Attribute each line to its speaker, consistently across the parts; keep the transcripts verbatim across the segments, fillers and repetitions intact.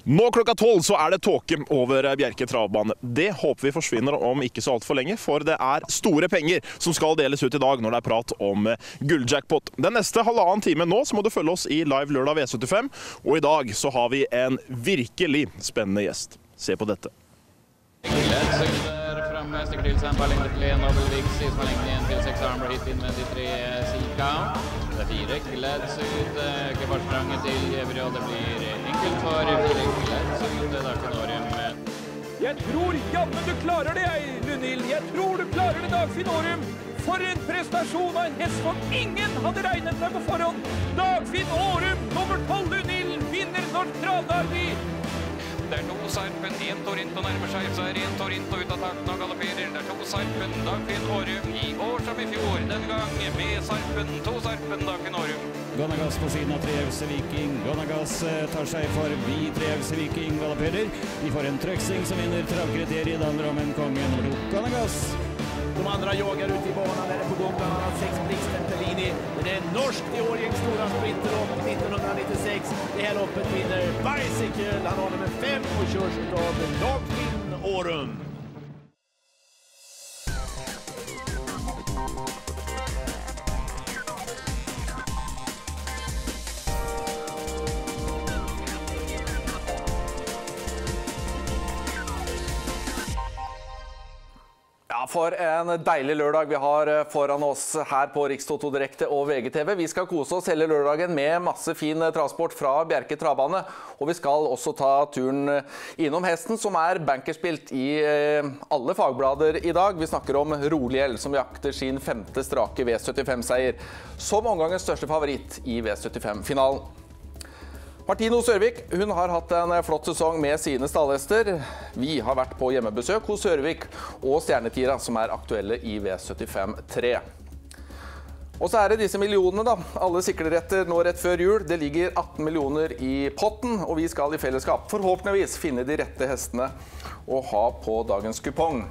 Speaker 1: Nå klokka tolv så er det tåke over Bjerke travbane. Det håper vi forsvinner om ikke så alt for lenge, for det er store penger som skal deles ut i dag når det er prat om gulljackpot. Den neste halvannen time nå så må du følge oss i Live Lørdag V syttifem, og i dag så har vi en virkelig spennende gjest. Se på dette.
Speaker 2: Framme, stikker til seg en ball inn til en Nobelvik, sier som er lenge igjen til seks armer, hit inn med de tre Sika. Det er fire, Gleds ut, ikke forspranget til Jevri, og det blir enkelt for fire Gleds ut, det er Dagfinn Årum.
Speaker 3: Jeg tror, jammen du klarer det, jeg, Lunhild. Jeg tror du klarer det, Dagfinn Årum. For en prestasjon av en hest som ingen hadde regnet med på forhånd. Dagfinn Årum, nummer tolv, Lunhild, vinner Norsk Travderby.
Speaker 2: Det er to Sarpen, en Torinto nærmer seg, så er en Torinto ut av takten og galopperer. Det er to Sarpen, Dagfinn Årum, i år som i fjor. Denne gang med Sarpen, to Sarpen, Dagfinn Årum.
Speaker 4: Gonagass på siden av Treause Viking. Gonagass tar seg forbi Treause Viking, galopperer. Vi får en trøksing som vinner travkriteriet. Det handler om en konge nummer to. Gonagass.
Speaker 3: De andra jagar ut i banan, där är på gång bland annat sex Blixten Pellini. Det är norsk i Årjängs stora sprinterlopp nittonhundranittiosex. Det här loppet vinner Bicycle. Han har nummer fem och körs av Dagfinn Årum.
Speaker 5: Ja, for en deilig lørdag vi har foran oss her på Rikstoto Direkte og V G T V. Vi skal kose oss hele lørdagen med masse fin transport fra Bjerke travbane. Og vi skal også ta turen innom hesten som er bankerspilt i alle fagblader i dag. Vi snakker om Roliel som jakter sin femte strake V syttifem-seier. Som omgangens største favoritt i V syttifem-finalen. Martino Sørvik, hun har hatt en flott sesong med sine stallhester. Vi har vært på hjemmebesøk hos Sørvik og Stjernetira som er aktuelle i V syttifem tre. Og så er det disse millionene da. Alle sikleretter nå rett før jul. Det ligger atten millioner i potten, og vi skal i fellesskap forhåpentligvis finne de rette hestene å ha på dagens kupong.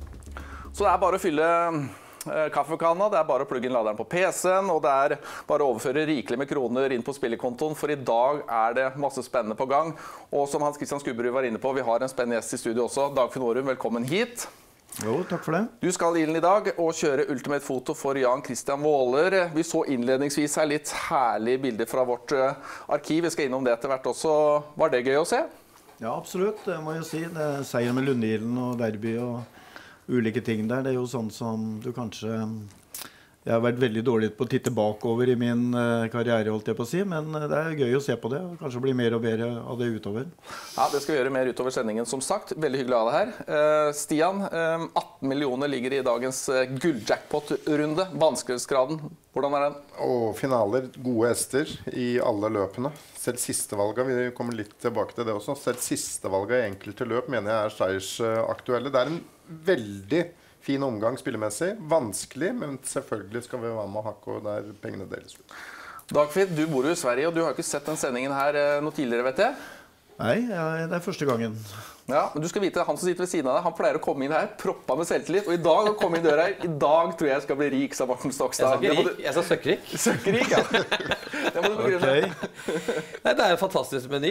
Speaker 5: Så det er bare å fylle kaffekanna, det er bare å plugge inn laderen på P C-en, og det er bare å overføre rikelig med kroner inn på spillekontoen, for i dag er det masse spennende på gang. Og som Hans Christian Skubberud var inne på, vi har en spennende gjest i studio også. Dagfinn Årum, velkommen hit.
Speaker 6: Jo, takk for det.
Speaker 5: Du skal inn i dag og kjøre Ultimate Foto for Jan Christian Våler. Vi så innledningsvis her litt herlige bilder fra vårt arkiv. Vi skal innom det etter hvert også. Var det gøy å se?
Speaker 6: Ja, absolutt, det må jeg si. Det er seier med Lundilen og Derby og ulike ting der. Det er jo sånn som du kanskje... Jeg har vært veldig dårlig på å titte bakover i min karriere, holdt jeg på å si, men det er gøy å se på det, og kanskje bli mer og bedre av det utover.
Speaker 5: Ja, det skal vi gjøre mer utover sendingen, som sagt. Veldig hyggelig å ha deg her. Stian, atten millioner ligger i dagens gulljackpot-runde. Vanskelighetsgraden, hvordan er den?
Speaker 7: Og finaler, gode hester i alle løpene. Selv sistevalget, vi kommer litt tilbake til det også, selv sistevalget i enkelte løp mener jeg er seiersaktuelle. Det er en veldig fin omgang spillemessig, vanskelig, men selvfølgelig skal vi være med å hakke og der pengene deles ut.
Speaker 5: Dagfinn, du bor jo i Sverige, og du har ikke sett den sendingen her noe tidligere, vet jeg?
Speaker 6: Nei, ja, det er første gangen.
Speaker 5: Ja, men du skal vite, han som sitter ved siden av deg, han pleier å komme inn her, proppa med selvtillit, og i dag han kom inn døra her, i dag tror jeg jeg skal bli rik, sa Morten Stokstad.
Speaker 8: Jeg sa ikke rik, jeg sa søkkrik.
Speaker 5: Søkkrik, ja. Det må du begrunne.
Speaker 8: Okay. Nei, det er en fantastisk meny.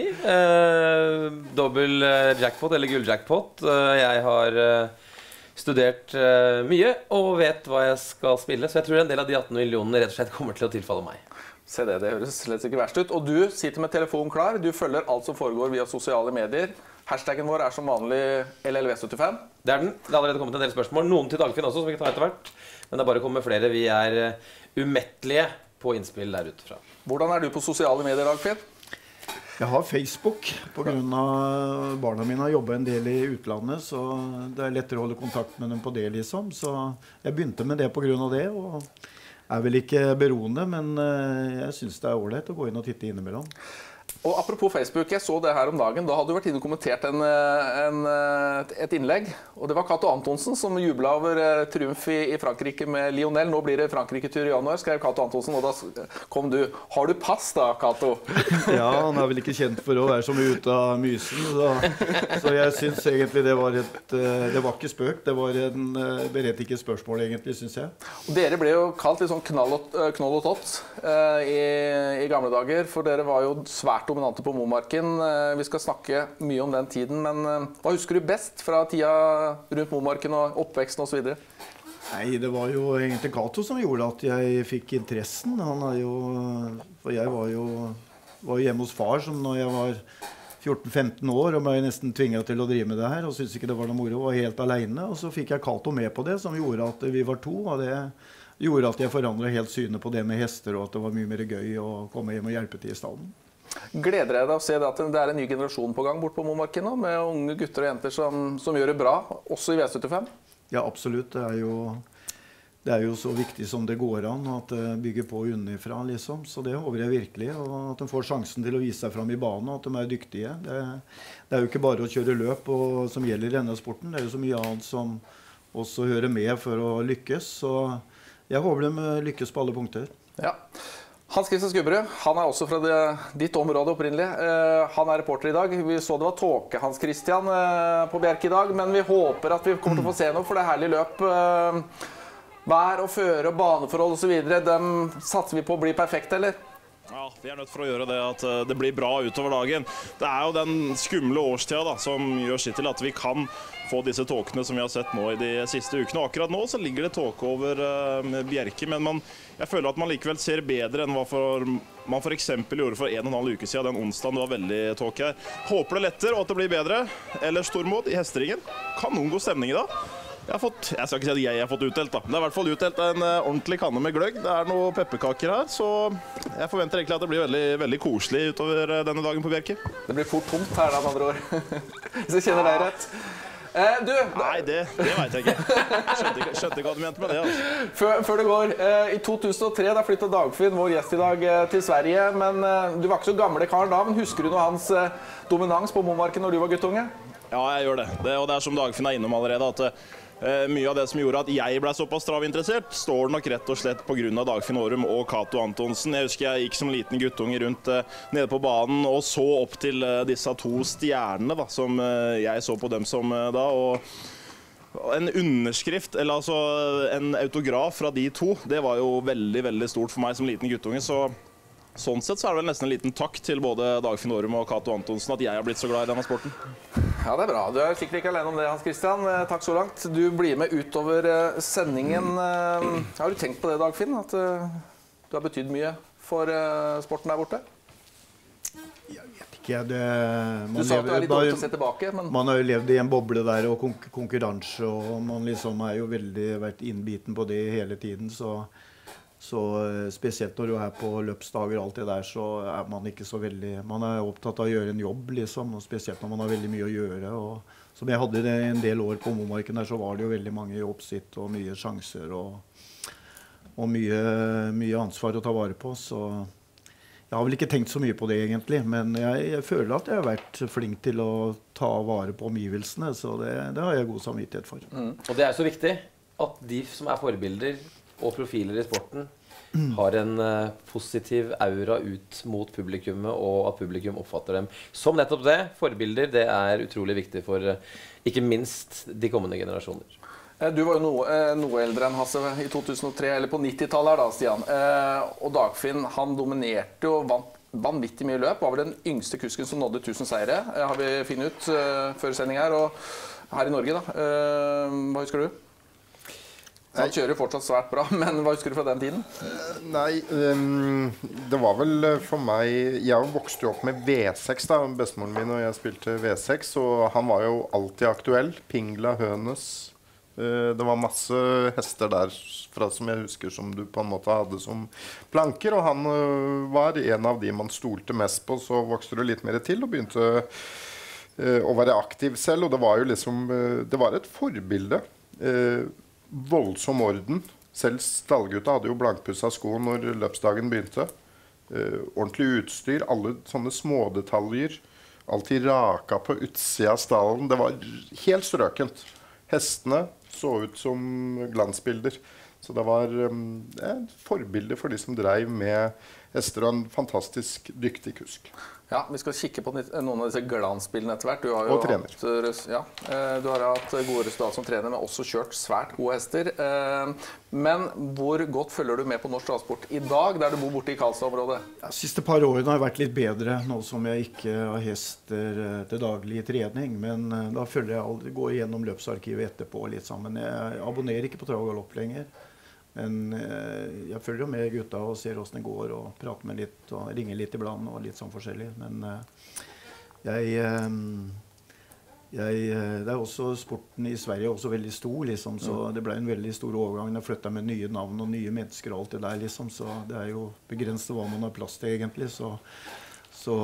Speaker 8: Eh, dobbel jackpot, eller gulljackpot. Eh, jeg har... Eh, studert uh, mye og vet hva jeg skal spille, så jeg tror en del av de atten millionene rett og slett kommer til å tilfalle meg.
Speaker 5: Se det, det høres slett ikke verst ut. Og du sitter med telefonen klar, du følger alt som foregår via sosiale medier. Hashtaggen vår er som vanlig L L V syttifem.
Speaker 8: Det er den. Det har allerede kommet en del spørsmål. Noen til Dagfinn også, som vi kan ta etter hvert. Men det er bare å komme med flere. Vi er uh, umettelige på innspill der ute fra.
Speaker 5: Hvordan er du på sosiale medier, Dagfinn?
Speaker 6: Jeg har Facebook, på grunn av barna mine har jobbet en del i utlandet, så det er lettere å holde kontakt med dem på det liksom. Så jeg begynte med det på grunn av det, og er vel ikke beroende, men jeg synes det er ordentlig å gå inn og titte innimellom.
Speaker 5: Og apropos Facebook, jeg så det her om dagen, da hadde du vært inne og kommentert en, en, et innlegg, og det var Cato Antonsen som jublet over triumf i, i Frankrike med Lionel. Nå blir det Frankrike-tur i januar, skrev Cato Antonsen, og da kom du. Har du pass da, Cato?
Speaker 6: Ja, han er vel ikke kjent for å være så mye ute av mysen, så, så jeg synes egentlig det var et, det var ikke spøk, det var en berettiget spørsmål egentlig, synes jeg.
Speaker 5: Og dere ble jo kalt litt sånn knoll og, knoll og tott uh, i, i gamle dager, for dere var jo svært svært dominante på Momarken. Vi skal snakke mye om den tiden, men hva husker du best fra tida rundt Momarken og oppveksten og så videre?
Speaker 6: Nei, det var jo egentlig Cato som gjorde at jeg fikk interessen. Han er jo, for jeg var jo, var jo hjemme hos far som når jeg var fjorten femten år og ble nesten tvinget til å drive med det her og syntes ikke det var noe moro, var helt alene. Og så fikk jeg Cato med på det, som gjorde at vi var to, og det gjorde at jeg forandret helt synet på det med hester, og at det var mye mer gøy å komme hjem og hjelpe til i stallen.
Speaker 5: Gleder jeg deg å se at det er en ny generasjon på gang bort på Momarken nå, med unge gutter og jenter som, som gjør det bra, også i V syttifem?
Speaker 6: Ja, absolutt. Det er jo... Det er jo så viktig som det går an at det bygger på unnifra, liksom. Så det håper jeg virkelig, og at de får sjansen til å vise seg frem i banen, og at de er dyktige. Det, det er jo ikke bare å kjøre løp og, som gjelder i denne sporten. Det er jo så mye annet som også hører med for å lykkes. Så jeg håper de lykkes på alle punkter.
Speaker 5: Ja. Hans Christian Skubberud, han er også fra det, ditt område opprinnelig. Uh, han er reporter i dag. Vi så det var tåke, Hans Christian, uh, på Bjerke i dag, men vi håper at vi kommer til å få se noe, for det er herlig løp. Uh, Vær og føre og baneforhold og så videre, dem satser vi på å bli perfekte, eller?
Speaker 1: Ja, vi er nødt for å gjøre det at det blir bra utover dagen. Det er jo den skumle årstida da, som gjør sitt til at vi kan få disse tåkene som vi har sett nå i de siste ukene. Og akkurat nå så ligger det tåke over uh, Bjerke, men man, jeg føler at man likevel ser bedre enn hva for, man for eksempel gjorde for en og en halv uke siden. Den onsdagen det var veldig tåke her. Håper det letter og at det blir bedre. Ellers Stormod i hesteringen. Kanongod stemning i dag. Jeg har fått, jeg skal ikke si at jeg har fått utdelt da. Det er i hvert fall utdelt en uh, ordentlig kanne med gløgg. Det er noen pepperkaker her, så jeg forventer egentlig at det blir veldig, veldig koselig utover uh, denne dagen på Bjerke.
Speaker 5: Det blir fort tomt her da, med andre år. Hvis jeg kjenner deg rett. Eh, du,
Speaker 1: Nei, det, det vet jeg ikke. Skjønte ikke, skjønte ikke hva du mente med det. Altså.
Speaker 5: Før, før det går, eh, i to tusen og tre da flyttet Dagfinn, vår gjest i dag, eh, til Sverige. Men eh, du var ikke så gamle karen da, men husker du noe hans eh, dominans på Momarken når du var guttunge?
Speaker 1: Ja, jeg gjør det. det. Og det er som Dagfinn er innom allerede, at Uh, mye av det som gjorde at jeg ble såpass travinteressert, står nok rett og slett på grunn av Dagfinn Årum og Cato Antonsen. Jeg husker jeg gikk som liten guttunge rundt uh, nede på banen og så opp til uh, disse to stjernene da, som uh, jeg så på dem som uh, da. Og en underskrift, eller altså en autograf fra de to, det var jo veldig, veldig stort for meg som liten guttunge. Så sånn sett så er det vel nesten en liten takk til både Dagfinn Årum og Cato Antonsen at jeg har blitt så glad i denne sporten.
Speaker 5: Ja, det er bra. Du er sikkert ikke alene om det, Hans Christian. Takk så langt. Du blir med utover sendingen. Har du tenkt på det, Dagfinn? At du har betydd mye for sporten der borte?
Speaker 6: Jeg vet ikke. Det,
Speaker 5: du sa at du er litt dårlig til å se tilbake, men...
Speaker 6: Man har jo levd i en boble der og konkurranse, og man liksom er jo veldig vært innbiten på det hele tiden, så... Så spesielt når du er på løpsdager og alt det der, så er man ikke så veldig... Man er opptatt av å gjøre en jobb, liksom, og spesielt når man har veldig mye å gjøre. Og, som jeg hadde det en del år på Momarken der, så var det jo veldig mange jobbsitt og mye sjanser og, og mye, mye ansvar å ta vare på. Så jeg har vel ikke tenkt så mye på det egentlig, men jeg, jeg føler at jeg har vært flink til å ta vare på omgivelsene, så det, det har jeg god samvittighet for.
Speaker 8: Mm. Og det er så viktig at de som er forbilder og profiler i sporten mm. har en uh, positiv aura ut mot publikummet, og at publikum oppfatter dem som nettopp det. Forbilder, det er utrolig viktig for uh, ikke minst de kommende generasjoner.
Speaker 5: Du var jo noe, eh, noe eldre enn Hasse i to tusen og tre, eller på nittitallet her da, Stian. Eh, og Dagfinn, han dominerte og vant vanvittig mye løp. Var vel den yngste kusken som nådde tusen seire, eh, har vi funnet ut eh, før sending her, og her i Norge da. Eh, hva husker du? Han kjører fortsatt svært bra, men hva husker du fra den tiden?
Speaker 7: Nei, um, det var vel for meg... Jeg vokste jo opp med V seks da, bestemoren min og jeg spilte V seks, og han var jo alltid aktuell. Pingla, Hønes. Uh, det var masse hester der fra som jeg husker som du på en måte hadde som planker, og han uh, var en av de man stolte mest på, så vokste du litt mer til og begynte uh, å være aktiv selv, og det var jo liksom... Uh, det var et forbilde. Uh, voldsom orden. Selv stallgutta hadde jo blankpussa sko når løpsdagen begynte. Eh, ordentlig utstyr, alle sånne smådetaljer. Alltid raka på utsida av stallen. Det var helt strøkent. Hestene så ut som glansbilder. Så det var um, et forbilde for de som drev med hester og en fantastisk dyktig kusk.
Speaker 5: Ja, vi skal kikke på noen av disse glansbildene etter hvert. Du har jo
Speaker 7: og trener.
Speaker 5: Hatt, ja, du har hatt gode resultater som trener, men også kjørt svært gode hester. Men hvor godt følger du med på norsk transport i dag, der du bor borte i Karlstad-området?
Speaker 6: Ja, siste par årene har jeg vært litt bedre, nå som jeg ikke har hester til daglig trening. Men da følger jeg aldri, går igjennom løpsarkivet etterpå litt sammen. Jeg abonnerer ikke på trav og galopp lenger. Men eh, jeg følger med gutta og ser hvordan det går, og prater med litt, og ringer litt iblant, og litt sånn forskjellig. Men eh, jeg, eh, jeg, det er også, sporten i Sverige er også veldig stor, liksom, så det ble en veldig stor overgang. Jeg flyttet med nye navn og nye mennesker og alt det der, liksom, så det er jo begrenset hva man har plass til, egentlig. Så, så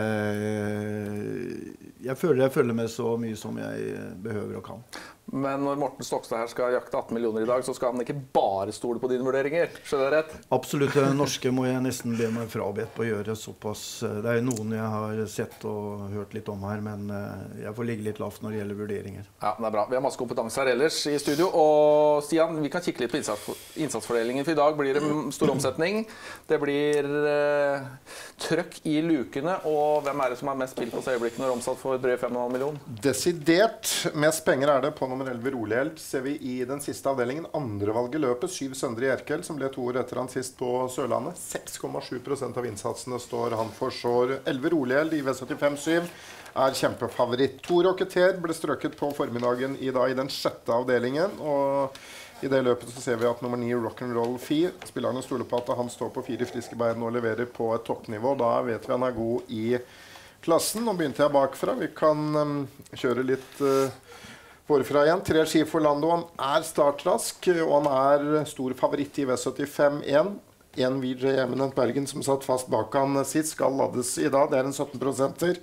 Speaker 6: eh, jeg føler jeg følger med så mye som jeg behøver og kan.
Speaker 5: Men når Morten Stokstad her skal jakte atten millioner i dag, så skal han ikke bare stole på dine vurderinger. Skjønner jeg rett?
Speaker 6: Absolutt. Det norske må jeg nesten be meg frabedt på å gjøre såpass. Det er noen jeg har sett og hørt litt om her, men jeg får ligge litt lavt når det gjelder vurderinger.
Speaker 5: Ja, det er bra. Vi har masse kompetanse her ellers i studio. Og Stian, vi kan kikke litt på innsats, innsatsfordelingen. For i dag blir det stor omsetning. Det blir eh, trøkk i lukene. Og hvem er det som har mest spill på seg øyeblikket når omsatt for drøye fem komma fem millioner?
Speaker 7: Desidert mest penger er det på nummer elleve Rolig ser vi i den siste avdelingen. Andre valget løpet, syv Søndre Gjerkel, som ble to år etter han sist på Sørlandet. seks komma sju prosent av innsatsene står han for. Så elleve Rolig i V syttifem syv er kjempefavoritt. To Rocketeer ble strøket på formiddagen i dag i den sjette avdelingen. Og i det løpet så ser vi at nummer ni Rock'n'Roll Fee, spillerne stoler på at han står på fire friske bein og leverer på et toppnivå. Da vet vi han er god i klassen. Nå begynte jeg bakfra. Vi kan um, kjøre litt uh, forfra igjen. Tre Ski for Lando. Han er startrask, og han er stor favoritt i V syttifem én. En V J Eminent Bergen som satt fast bak han sist, skal laddes i dag. Det er en sytten prosenter.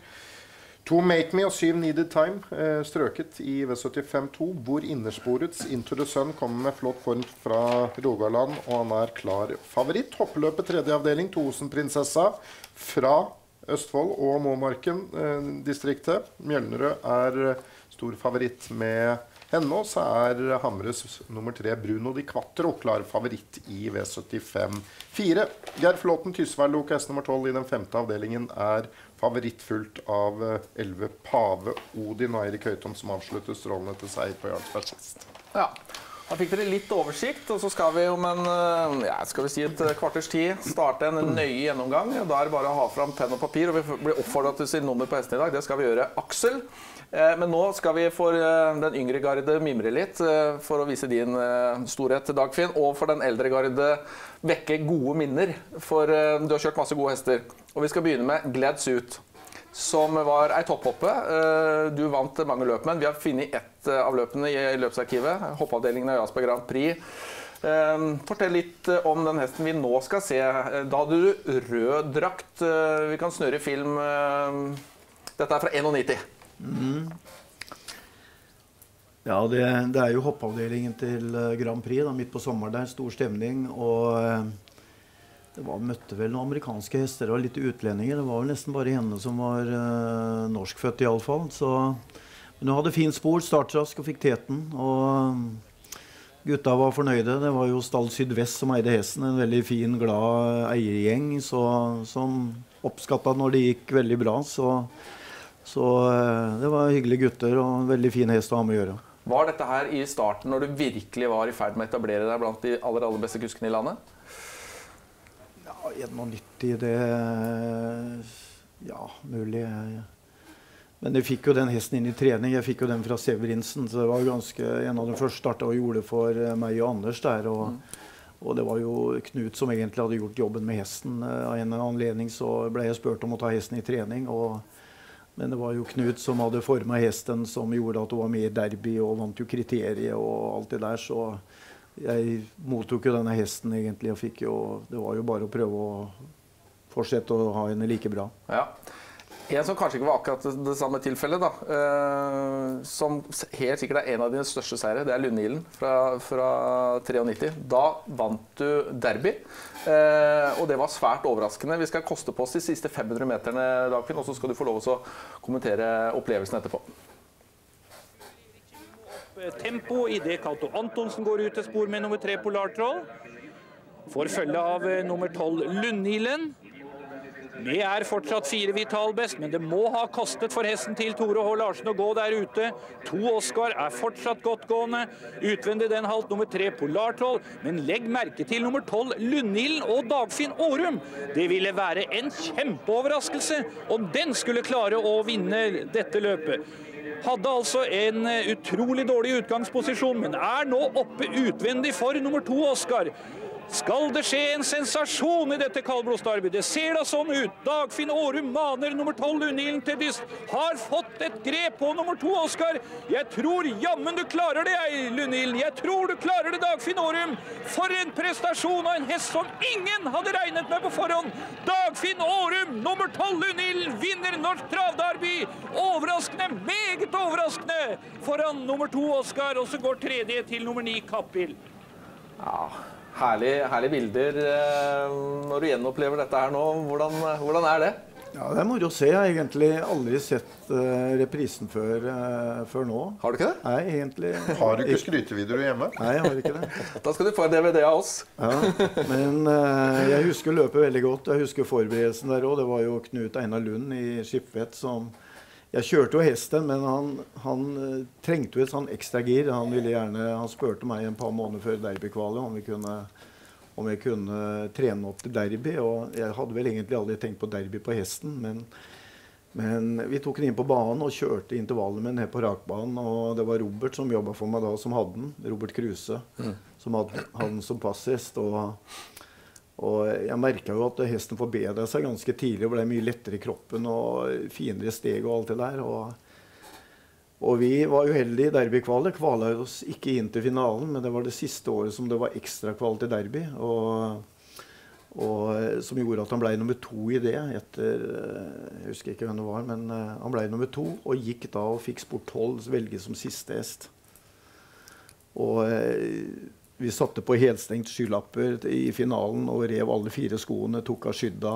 Speaker 7: To Make Me og syv Needed Time eh, strøket i V syttifem to, hvor innersporets Into the Sun kommer med flott form fra Rogaland, og han er klar favoritt. Hoppeløpet tredje avdeling, Tosen-prinsessa fra Østfold og Måmarken eh, distriktet. Mjølnerød er stor favoritt med henne, og så er Hamres nummer tre Bruno Di Quattro klar favoritt i V syttifem fire. Geir Flåten Tysvær Lok S nummer tolv i den femte avdelingen er favorittfullt av elleve Pave Odin og Eirik Høytom, som avslutter strålende til seier på Jarlsberg sist.
Speaker 5: Ja, da fikk dere litt oversikt, og så skal vi om en, ja, skal vi si et kvarters tid starte en nøye gjennomgang. Da er det bare å ha fram penn og papir, og vi blir oppfordret til å si nummer på hesten i dag. Det skal vi gjøre, Aksel. Men nå skal vi for den yngre garde mimre litt for å vise din storhet, Dagfinn, og for den eldre garde vekke gode minner, for du har kjørt masse gode hester. Og vi skal begynne med Glad Suit, som var ei topphoppe. Du vant mange løp, men vi har funnet ett av løpene i løpsarkivet, hoppavdelingen av Jasper Grand Prix. Fortell litt om den hesten vi nå skal se. Da hadde du rød drakt. Vi kan snurre film. Dette er fra nittién.
Speaker 6: Mm. Ja, det, det er jo hoppavdelingen til Grand Prix da, midt på sommeren der, stor stemning, og det var, møtte vel noen amerikanske hester og litt utlendinger. Det var vel nesten bare henne som var uh, norskfødt i alle fall, så men hun hadde fin spor, startrask og fikk teten, og gutta var fornøyde. Det var jo Stall Sydvest som eide hesten, en veldig fin, glad eiergjeng, så, som oppskattet når det gikk veldig bra, så Så det var hyggelige gutter og en veldig fin hest å ha med å gjøre.
Speaker 5: Var dette her i starten når du virkelig var i ferd med å etablere deg blant de aller, aller beste kuskene i landet?
Speaker 6: Ja, nittién, det... Ja, mulig. Men jeg fikk jo den hesten inn i trening. Jeg fikk jo den fra Severinsen, så det var ganske en av de første startet og gjorde for meg og Anders der. Og, mm. og det var jo Knut som egentlig hadde gjort jobben med hesten. Av en anledning så ble jeg spurt om å ta hesten i trening, og men det var jo Knut som hadde formet hesten, som gjorde at hun var med i derby og vant jo kriteriet og alt det der. Så jeg mottok jo denne hesten egentlig og fikk jo, det var jo bare å prøve å fortsette å ha henne like bra.
Speaker 5: Ja. En som kanskje ikke var akkurat det samme tilfellet da, eh, som helt sikkert er en av dine største seire, det er Lundilen fra, fra nittitre. Da vant du derby, eh, og det var svært overraskende. Vi skal koste på oss de siste fem hundre meterne, Dagfinn, og så skal du få lov å kommentere opplevelsen etterpå.
Speaker 9: Tempo i det Cato Antonsen går ut til spor med nummer tre Polartroll. får følge av nummer tolv Lundhilen. Det er fortsatt fire Vital best, men det må ha kostet for hesten til Tore H. Larsen å gå der ute. To Oscar er fortsatt godt gående. Utvendig den halvt nummer tre Polartroll, men legg merke til nummer tolv Lundhilen og Dagfinn Årum. Det ville være en kjempeoverraskelse om den skulle klare å vinne dette løpet. Hadde altså en utrolig dårlig utgangsposisjon, men er nå oppe utvendig for nummer to Oscar. Skal det skje en sensasjon i dette kaldblodsderby? Det ser da sånn ut. Dagfinn Årum maner nummer tolv Lundhilen til dyst. Har fått et grep på nummer to Oscar. Jeg tror jammen du klarer det, jeg, Lundhilen. Jeg tror du klarer det, Dagfinn Årum. For en prestasjon av en hest som ingen hadde regnet med på forhånd. Dagfinn Årum, nummer tolv Lundhilen, vinner norsk travderby. Overraskende, meget overraskende. Foran nummer to Oscar, og så går tredje til nummer ni Kappil.
Speaker 5: Ja, herlige, herlige bilder når du gjenopplever dette her nå. Hvordan, hvordan er det?
Speaker 6: Ja, det er moro å se. Jeg har egentlig aldri sett uh, reprisen før, uh, før nå.
Speaker 5: Har du ikke det?
Speaker 6: Nei, egentlig.
Speaker 7: Har du ikke skrytevideoer hjemme?
Speaker 6: Nei, jeg har ikke det.
Speaker 5: Da skal du få en D V D av oss.
Speaker 6: Ja, men uh, jeg husker løpet veldig godt. Jeg husker forberedelsen der også. Det var jo Knut Einar Lund i Skiptvet som... Jeg kjørte jo hesten, men han, han uh, trengte jo et sånn ekstra gir. Han ville gjerne, han spørte meg en par måneder før derbykvalet om vi kunne, om jeg kunne trene opp til derby. Og jeg hadde vel egentlig aldri tenkt på derby på hesten, men, men vi tok den inn på banen og kjørte intervallet med den her på rakbanen. Og det var Robert som jobbet for meg da, som hadde den. Robert Kruse, mm. som hadde, hadde den som passhest. Og, og jeg merket jo at hesten forbedret seg ganske tidlig og ble mye lettere i kroppen og finere steg og alt det der. Og, og vi var jo heldige i derbykvalet, kvalet oss ikke inn til finalen, men det var det siste året som det var ekstra kval til derby, og, og som gjorde at han ble nummer to i det etter, jeg husker ikke hvem det var, men han ble nummer to og gikk da og fikk Sport tolv velget som siste hest. Og vi satte på helstengt skylapper i finalen og rev alle fire skoene, tok av skydda,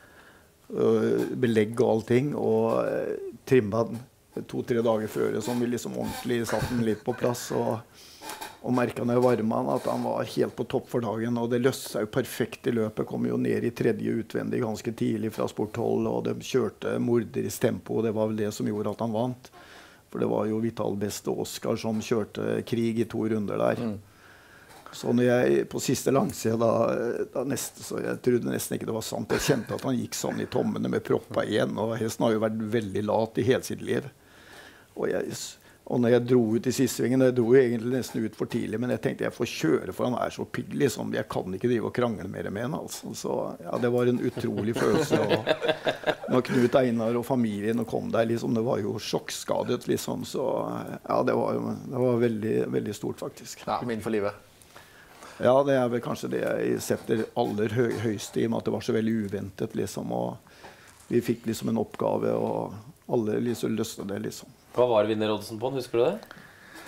Speaker 6: belegg og allting, og trimmet den to-tre dager før, så vi liksom ordentlig satt den litt på plass, og, og merket når jeg varmet han at han var helt på topp for dagen, og det løste seg jo perfekt i løpet, kom jo ned i tredje utvendig ganske tidlig fra Sport tolv, og de kjørte morderisk tempo, og det var vel det som gjorde at han vant. For det var jo Vital Best og Oscar som kjørte krig i to runder der. Mm. Så når jeg på siste langsida da, da neste, så jeg trodde nesten ikke det var sant. Jeg kjente at han gikk sånn i tommene med proppa igjen, og hesten har jo vært veldig lat i hele sitt liv. Og, jeg, og når jeg dro ut i siste svingen, jeg dro jo egentlig nesten ut for tidlig, men jeg tenkte jeg får kjøre, for han er så pigg, liksom. Jeg kan ikke drive og krangle mer med han, altså. Så ja, det var en utrolig følelse. Og når Knut Einar og familien kom der, liksom, det var jo sjokkskadet, liksom. Så ja, det var, det var veldig, veldig stort, faktisk.
Speaker 5: Ja, min for livet.
Speaker 6: Ja, det er vel kanskje det jeg setter aller høy, høyeste i, med at det var så veldig uventet, liksom, og vi fikk liksom en oppgave, og alle liksom løste det, liksom.
Speaker 8: Hva var vinneroddsen på den, husker du det?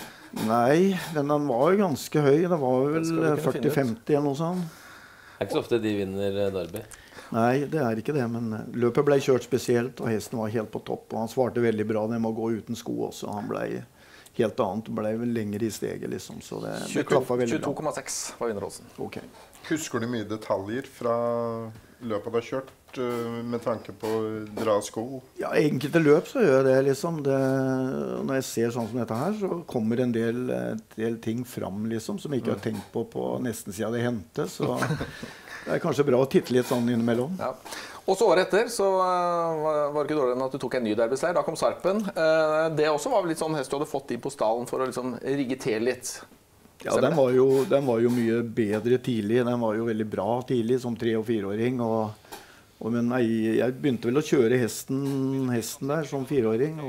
Speaker 6: Nei, den, den var jo ganske høy, det var vel førti femti eller noe sånt.
Speaker 8: Det er ikke så ofte de vinner derby.
Speaker 6: Nei, det er ikke det, men løpet ble kjørt spesielt, og hesten var helt på topp, og han svarte veldig bra, det med å gå uten sko også, han ble... helt annet, ble vel lenger i steget, liksom, så det, det klaffet veldig bra.
Speaker 5: tjueto komma seks var vinneroddsen.
Speaker 6: Ok.
Speaker 7: Husker du mye detaljer fra løpet du har kjørt, med tanke på å dra sko?
Speaker 6: Ja, enkelte løp så gjør jeg det, liksom. Det, når jeg ser sånn som dette her, så kommer en del, en del ting fram, liksom, som jeg ikke har tenkt på på nesten siden det hendte, så det er kanskje bra å titte litt sånn innimellom.
Speaker 5: Ja. Og så året etter så var det ikke dårlig enn at du tok en ny derbyseier. Da kom Sarpen. Det også var vel litt sånn hest du hadde fått inn på stallen for å liksom rigge til litt.
Speaker 6: Ja, den var, jo, den var jo mye bedre tidlig. Den var jo veldig bra tidlig som tre- og fireåring. Og, og, men jeg, jeg begynte vel å kjøre hesten, hesten der som fireåring.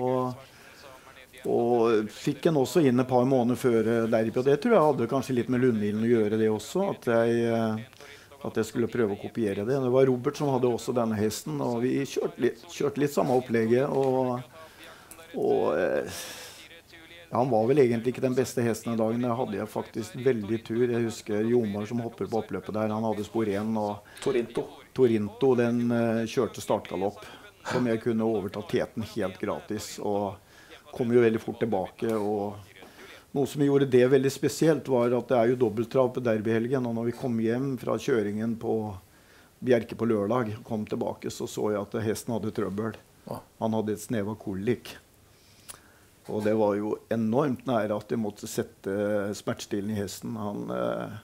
Speaker 6: Og, og fikk den også inn et par måneder før derby. Og det tror jeg hadde kanskje litt med Lundhilen å gjøre det også. At jeg... at jeg skulle prøve å kopiere det. Det var Robert som hadde også denne hesten, og vi kjørte litt, kjørte litt samme opplegget, og, og eh, han var vel egentlig ikke den beste hesten av dagen. Det hadde jeg faktisk veldig tur. Jeg husker Jomar som hopper på oppløpet der, han hadde spor én, og
Speaker 5: Torinto.
Speaker 6: Torinto, den eh, kjørte startgalopp, som jeg kunne overta teten helt gratis, og kom jo veldig fort tilbake, og Noe som gjorde det veldig spesielt var at det er jo dobbelttrav på derbyhelgen, og når vi kom hjem fra kjøringen på Bjerke på lørdag, kom tilbake, så så jeg at hesten hadde trøbbel. Han hadde et snev av kolik. Og det var jo enormt nære at jeg måtte sette smertestillende i hesten. Han, eh,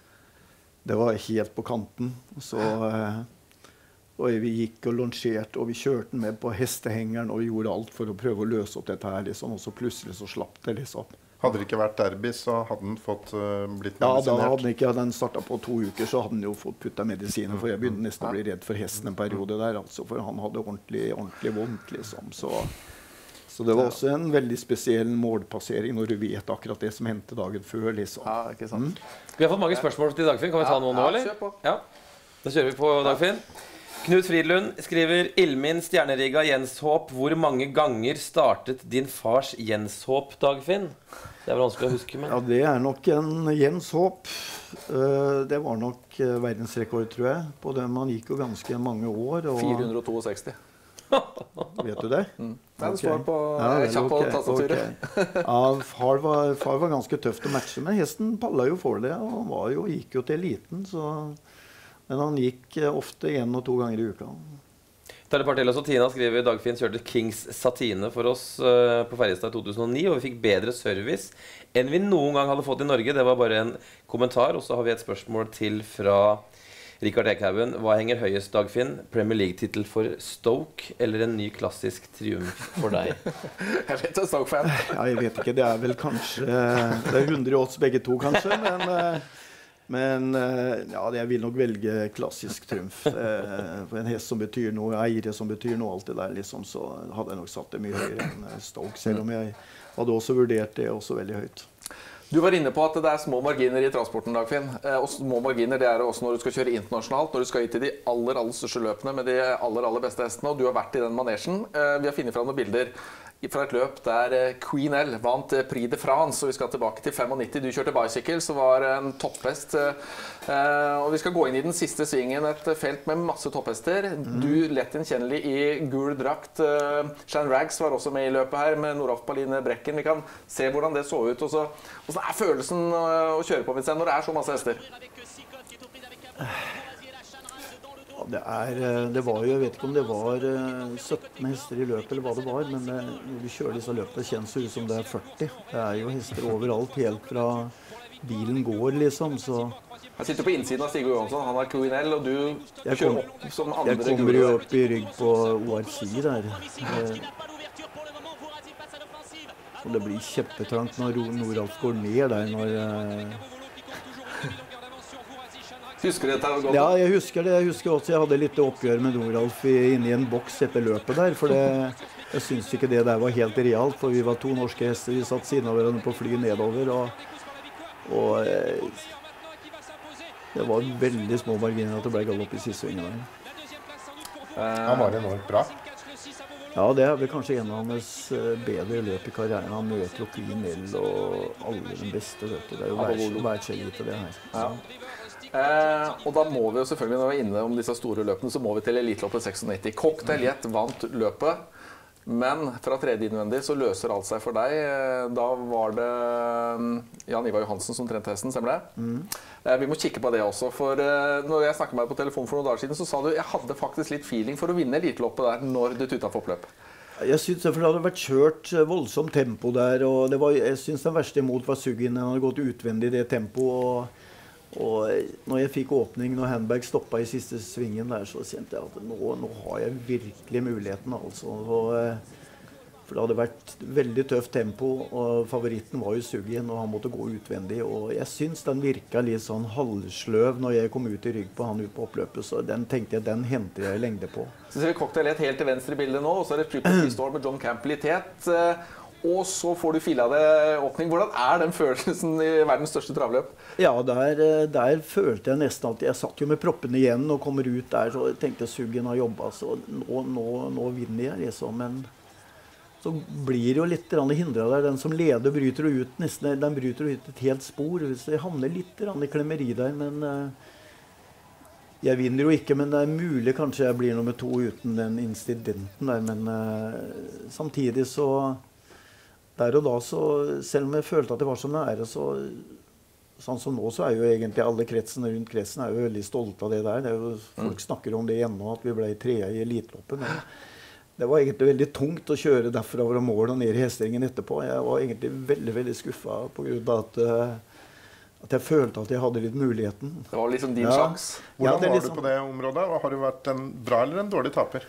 Speaker 6: det var helt på kanten. Så, eh, og vi gikk og lansjerte, og vi kjørte den med på hestehengeren og gjorde alt for å prøve å løse opp dette her, liksom. Og så plutselig så slapp det, liksom.
Speaker 7: Hadde det ikke vært derby, så hadde den fått uh, blitt medisinert?
Speaker 6: Ja, da hadde den ikke, hadde den startet på to uker, så hadde den jo fått puttet medisiner, for jeg begynte nesten å bli redd for hesten en periode der, altså, for han hadde ordentlig, ordentlig vondt, liksom. Så, så det var også en veldig spesiell målpassering når du vet akkurat det som hendte dagen før, liksom.
Speaker 5: Ja, ikke sant.
Speaker 8: Mm. Vi har fått mange spørsmål til Dagfinn. Kan vi ta noen nå, eller?
Speaker 5: Ja, kjør på.
Speaker 8: Ja, da kjører vi på, Dagfinn. Knut Fridlund skriver Ilmin stjernerigga Jenshåp. Hvor mange ganger startet din fars Jenshåp, Dagfinn? Det er vel vanskelig å huske, men...
Speaker 6: Ja, det er nok en Jenshåp. Uh, det var nok uh, verdensrekord, tror jeg. På det man gikk jo ganske mange år. Og...
Speaker 5: fire hundre sekstisto.
Speaker 6: Vet du det?
Speaker 5: Mm. Det er en svar på
Speaker 6: ja,
Speaker 5: kjapp på
Speaker 6: okay,
Speaker 5: tastaturet.
Speaker 6: Okay. Ja, far var, far var ganske tøft å matche, men hesten palla jo for det. Og han var jo, gikk jo til eliten, så... Men han gikk ofte en og to ganger i uka.
Speaker 8: Telepartellos og Tina skriver Dagfinn kjørte Kings Satine for oss uh, på Ferjestad i to tusen og ni, og vi fikk bedre service enn vi noen gang hadde fått i Norge. Det var bare en kommentar, og så har vi et spørsmål til fra Rikard Ekhaugen. Hva henger høyest, Dagfinn? Premier League-titel for Stoke, eller en ny klassisk triumf for deg?
Speaker 5: Jeg vet du er Stoke-fan.
Speaker 6: Ja, jeg vet ikke, det er vel kanskje... Det er hundre odds begge to, kanskje, men... Men ja, jeg vil nok velge klassisk triumf. Eh, for en hest som betyr noe, eiere som betyr noe, alt det der, liksom, så hadde jeg nok satt det mye høyere enn Stoke, selv om jeg hadde også vurdert det også veldig høyt.
Speaker 5: Du var inne på at det er små marginer i transporten, Dagfinn. Eh, og små marginer det er det også når du skal kjøre internasjonalt, når du skal hit til de aller, aller største løpene med de aller, aller beste hestene, og du har vært i den manesjen. Eh, vi har funnet fram noen bilder fra et løp der Queen L vant Prix de France, og vi skal tilbake til nittifem. Du kjørte bicycle, som var en topphest. Og vi skal gå inn i den siste svingen, et felt med masse topphester. Du lett gjenkjennelig i gul drakt. Shan Rags var også med i løpet her, med Noralf Paline Brekken. Vi kan se hvordan det så ut. Og så, hvordan er følelsen å kjøre på når det er så masse hester?
Speaker 6: Det, er, det var jo, jeg vet ikke om det var sytten hester i løpet eller hva det var, men det, når du kjører disse løpene, kjennes det ut som det er førti. Det er jo hester overalt, helt fra bilen går, liksom, så...
Speaker 5: Jeg sitter på innsiden av Sigurd Johansson, han er Queen L, og du
Speaker 6: jeg
Speaker 5: kjører
Speaker 6: kom,
Speaker 5: opp som andre
Speaker 6: Jeg kommer jo opp i rygg på O R C der. Det, og det blir kjempetrangt når Noralf går ned der, når...
Speaker 5: Husker du dette godt?
Speaker 6: Ja, jeg husker det. Jeg husker også jeg hadde litt oppgjør med Noralf inne i en boks etter løpet der, for det, jeg synes ikke det der var helt realt, for vi var to norske hester, vi satt siden av hverandre på fly nedover, og, og eh, det var veldig små marginer at det ble galopp i siste svingen der.
Speaker 7: Han var enormt bra.
Speaker 6: Ja, det er vel kanskje en av hans bedre løp i karrieren. Han møter opp Queen L og alle den beste, vet du. Det er jo verdselite det her.
Speaker 5: Ja. Eh, og da må vi jo selvfølgelig, når vi er inne om disse store løpene, så må vi til Eliteloppet nittiseks. Cocktail Jet vant løpet, men fra tredje innvendig så løser alt seg for deg. Da var det Jan Ivar Johansen som trente hesten, stemmer det? Mm. Eh, vi må kikke på det også, for eh, når jeg snakket med deg på telefon for noen dager siden, så sa du jeg hadde faktisk litt feeling for å vinne Eliteloppet der når du tutet for oppløp.
Speaker 6: Jeg synes det, for det hadde vært kjørt voldsomt tempo der, og det var, jeg synes den verste imot var Sugin. Han hadde gått utvendig i det tempoet, og Og når jeg fikk åpning, når Handberg stoppet i siste svingen der, så kjente jeg at nå, nå har jeg virkelig muligheten, altså. Og, for det hadde vært veldig tøft tempo, og favoritten var jo Sugin, og han måtte gå utvendig. Og jeg synes den virket litt sånn halvsløv når jeg kom ut i rygg på han ut på oppløpet, så den tenkte jeg, den henter jeg lengde på.
Speaker 5: Så ser vi Cocktail helt til venstre i bildet nå, og så er det Triple Storm med John Campbell i tet. Og så får du fila det åpning. Hvordan er den følelsen i verdens største travløp?
Speaker 6: Ja, der, der følte jeg nesten at jeg satt jo med proppene igjen og kommer ut der, så jeg tenkte Sugin har jobbet, så nå, nå, nå vinner jeg liksom. Men så blir det jo litt hindret der. Den som leder bryter ut nesten, den bryter ut et helt spor. Hvis jeg havner litt i klemmeri der, men jeg vinner jo ikke, men det er mulig kanskje jeg blir nummer to uten den incidenten der, men samtidig så der og da, så selv om jeg følte at det var så nære, så sånn som nå, så er jo egentlig alle kretsene rundt kretsen er jo veldig stolte av det der. Det er jo, folk mm. snakker om det ennå, at vi ble trea i elitloppet, men det var egentlig veldig tungt å kjøre derfra over mål og ned i hesteringen etterpå. Jeg var egentlig veldig, veldig skuffet på grunn av at, at jeg følte at jeg hadde litt muligheten.
Speaker 5: Det var liksom din
Speaker 6: ja.
Speaker 5: sjans.
Speaker 7: Hvordan
Speaker 6: ja,
Speaker 7: var
Speaker 6: liksom...
Speaker 7: du på det området? Har du vært en bra eller en dårlig taper?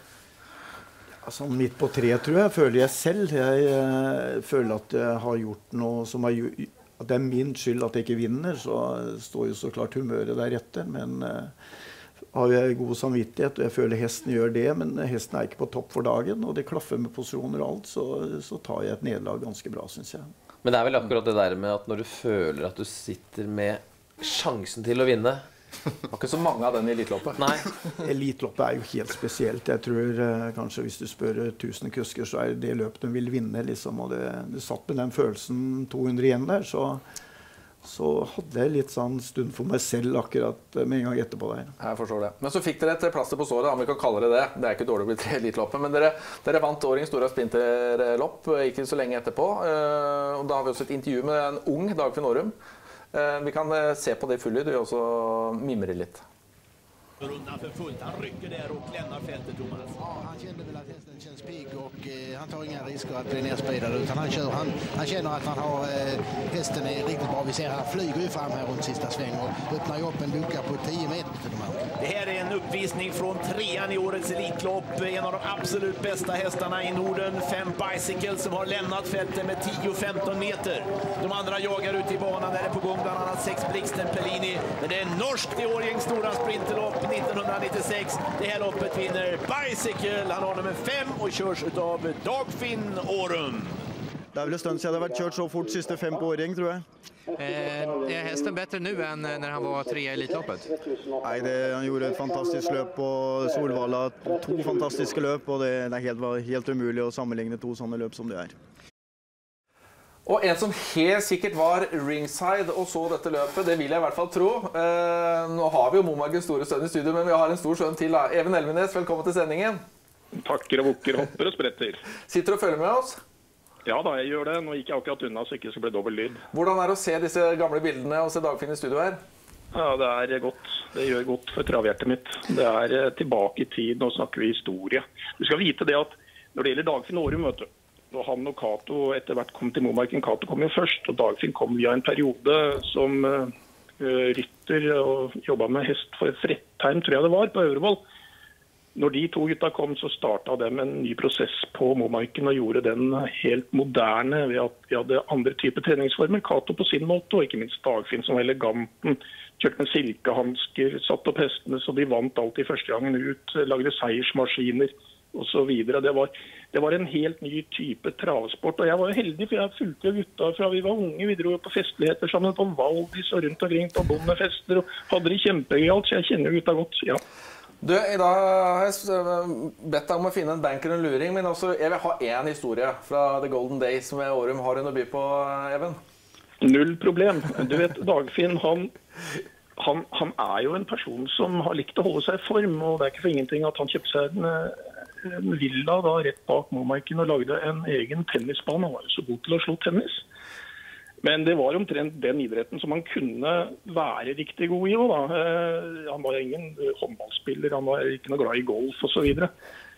Speaker 6: Altså, midt på tre, tror jeg, føler jeg selv. Jeg uh, føler at jeg har gjort noe som har gjort... At det er min skyld at jeg ikke vinner, så står jo så klart humøret der etter. Men uh, har jeg god samvittighet, og jeg føler hesten gjør det, men hesten er ikke på topp for dagen, og det klaffer med posisjoner og alt, så, så tar jeg et nederlag ganske bra, synes jeg.
Speaker 8: Men det er vel akkurat det der med at når du føler at du sitter med sjansen til å vinne.
Speaker 5: Det var ikke så mange av den i elitloppet.
Speaker 8: Nei.
Speaker 6: Elitloppet er jo helt spesielt. Jeg tror uh, kanskje hvis du spør tusen kusker, så er det løpet de vil vinne, liksom. Og det, det satt med den følelsen to hundre igjen der, så, så hadde jeg litt sånn stund for meg selv akkurat med en gang etterpå der.
Speaker 5: Jeg forstår det. Men så fikk dere et plaster på såret, om vi kan kalle det det. Det er ikke dårlig å bli tre i elitloppet, men dere, dere vant årets store sprinterlopp ikke så lenge etterpå. Uh, og da har vi også et intervju med en ung Dagfinn Årum. Uh, vi kan uh, se på det i full lyd og også mimre litt.
Speaker 3: Rundan för fullt, han rycker där och lämnar fältet, Thomas.
Speaker 10: Ja, han kände väl att hästen känns pigg och eh, han tar inga risker att bli nedspeedad, utan han kör, han, han känner att han har eh, hästen är riktigt bra. Vi ser han flyger ju fram här runt sista sväng och öppnar ju upp en lucka på tio meter till de andra.
Speaker 3: Det här är en uppvisning från trean i årets elitlopp, en av de absolut bästa hästarna i Norden, Fem Bicycle som har lämnat fältet med tio femton meter. De andra jagar ut i banan, där är på gång bland annat sex Blixten Pellini, men det är norskt i Årjängs stora sprinterlopp nittonhundranittiosex. Det här loppet vinner Bicycle. Han har nummer fem och körs av Dagfinn Årum.
Speaker 11: Det är väl en stund sedan det har varit kört så fort sista fem på Årjäng, tror jag.
Speaker 12: Eh, är hästen bättre nu än när han var tre i elitloppet?
Speaker 11: Nej, det, han gjorde ett fantastiskt löp på Solvalla. Två fantastiska löp, och det, det helt, var helt umuligt att sammanligna två sådana löp som det är.
Speaker 5: Og en som helt sikkert var ringside og så dette løpet, det vil jeg i hvert fall tro. Eh, nå har vi jo Momarkens store sønn i studio, men vi har en stor sønn til da. Even Elvenes, velkommen til sendingen.
Speaker 13: Takker og bukker, hopper og spretter.
Speaker 5: Sitter du og følger med oss?
Speaker 13: Ja da, jeg gjør det. Nå gikk jeg akkurat unna, så ikke så ble dobbelt lyd.
Speaker 5: Hvordan er det å se disse gamle bildene og se Dagfinn i studio her?
Speaker 13: Ja, det er godt. Det gjør godt for travhjertet mitt. Det er tilbake i tid, nå snakker vi historie. Du skal vite det at når det gjelder Dagfinn Årum, vet du, og han og Kato etter hvert kom til Momarken. Kato kom jo først, og Dagfinn kom via en periode som uh, rytter og jobbet med hest for Frettheim, tror jeg det var, på Øvrevoll. Når de to gutta kom, så startet de en ny prosess på Momarken og gjorde den helt moderne ved at vi hadde andre typer treningsformer. Kato på sin måte, og ikke minst Dagfinn som var eleganten. Kjørte med silkehansker, satt opp hestene, så de vant alltid første gangen ut, lagde seiersmaskiner og så videre. Det var, det var en helt ny type travsport, og jeg var jo heldig, for jeg fulgte gutta fra vi var unge. Vi dro på festligheter sammen på Valdis og rundt omkring på bondefester, og hadde det kjempegøyalt, så jeg kjenner gutta godt, ja.
Speaker 5: Du, i dag har jeg bedt deg om å finne en banker og en luring, men også, jeg vil ha en historie fra The Golden Days med Årum. Har du noe å by på, Even?
Speaker 13: Null problem. Du vet, Dagfinn, han... Han, han er jo en person som har likt å holde seg i form, og det er ikke for ingenting at han kjøpte seg en, en villa da, rett bak Momarken og lagde en egen tennisbane. Han var jo så god til å slå tennis. Men det var omtrent den idretten som han kunne være riktig god i. Da. Han var ingen håndballspiller, han var ikke noe glad i golf og så videre.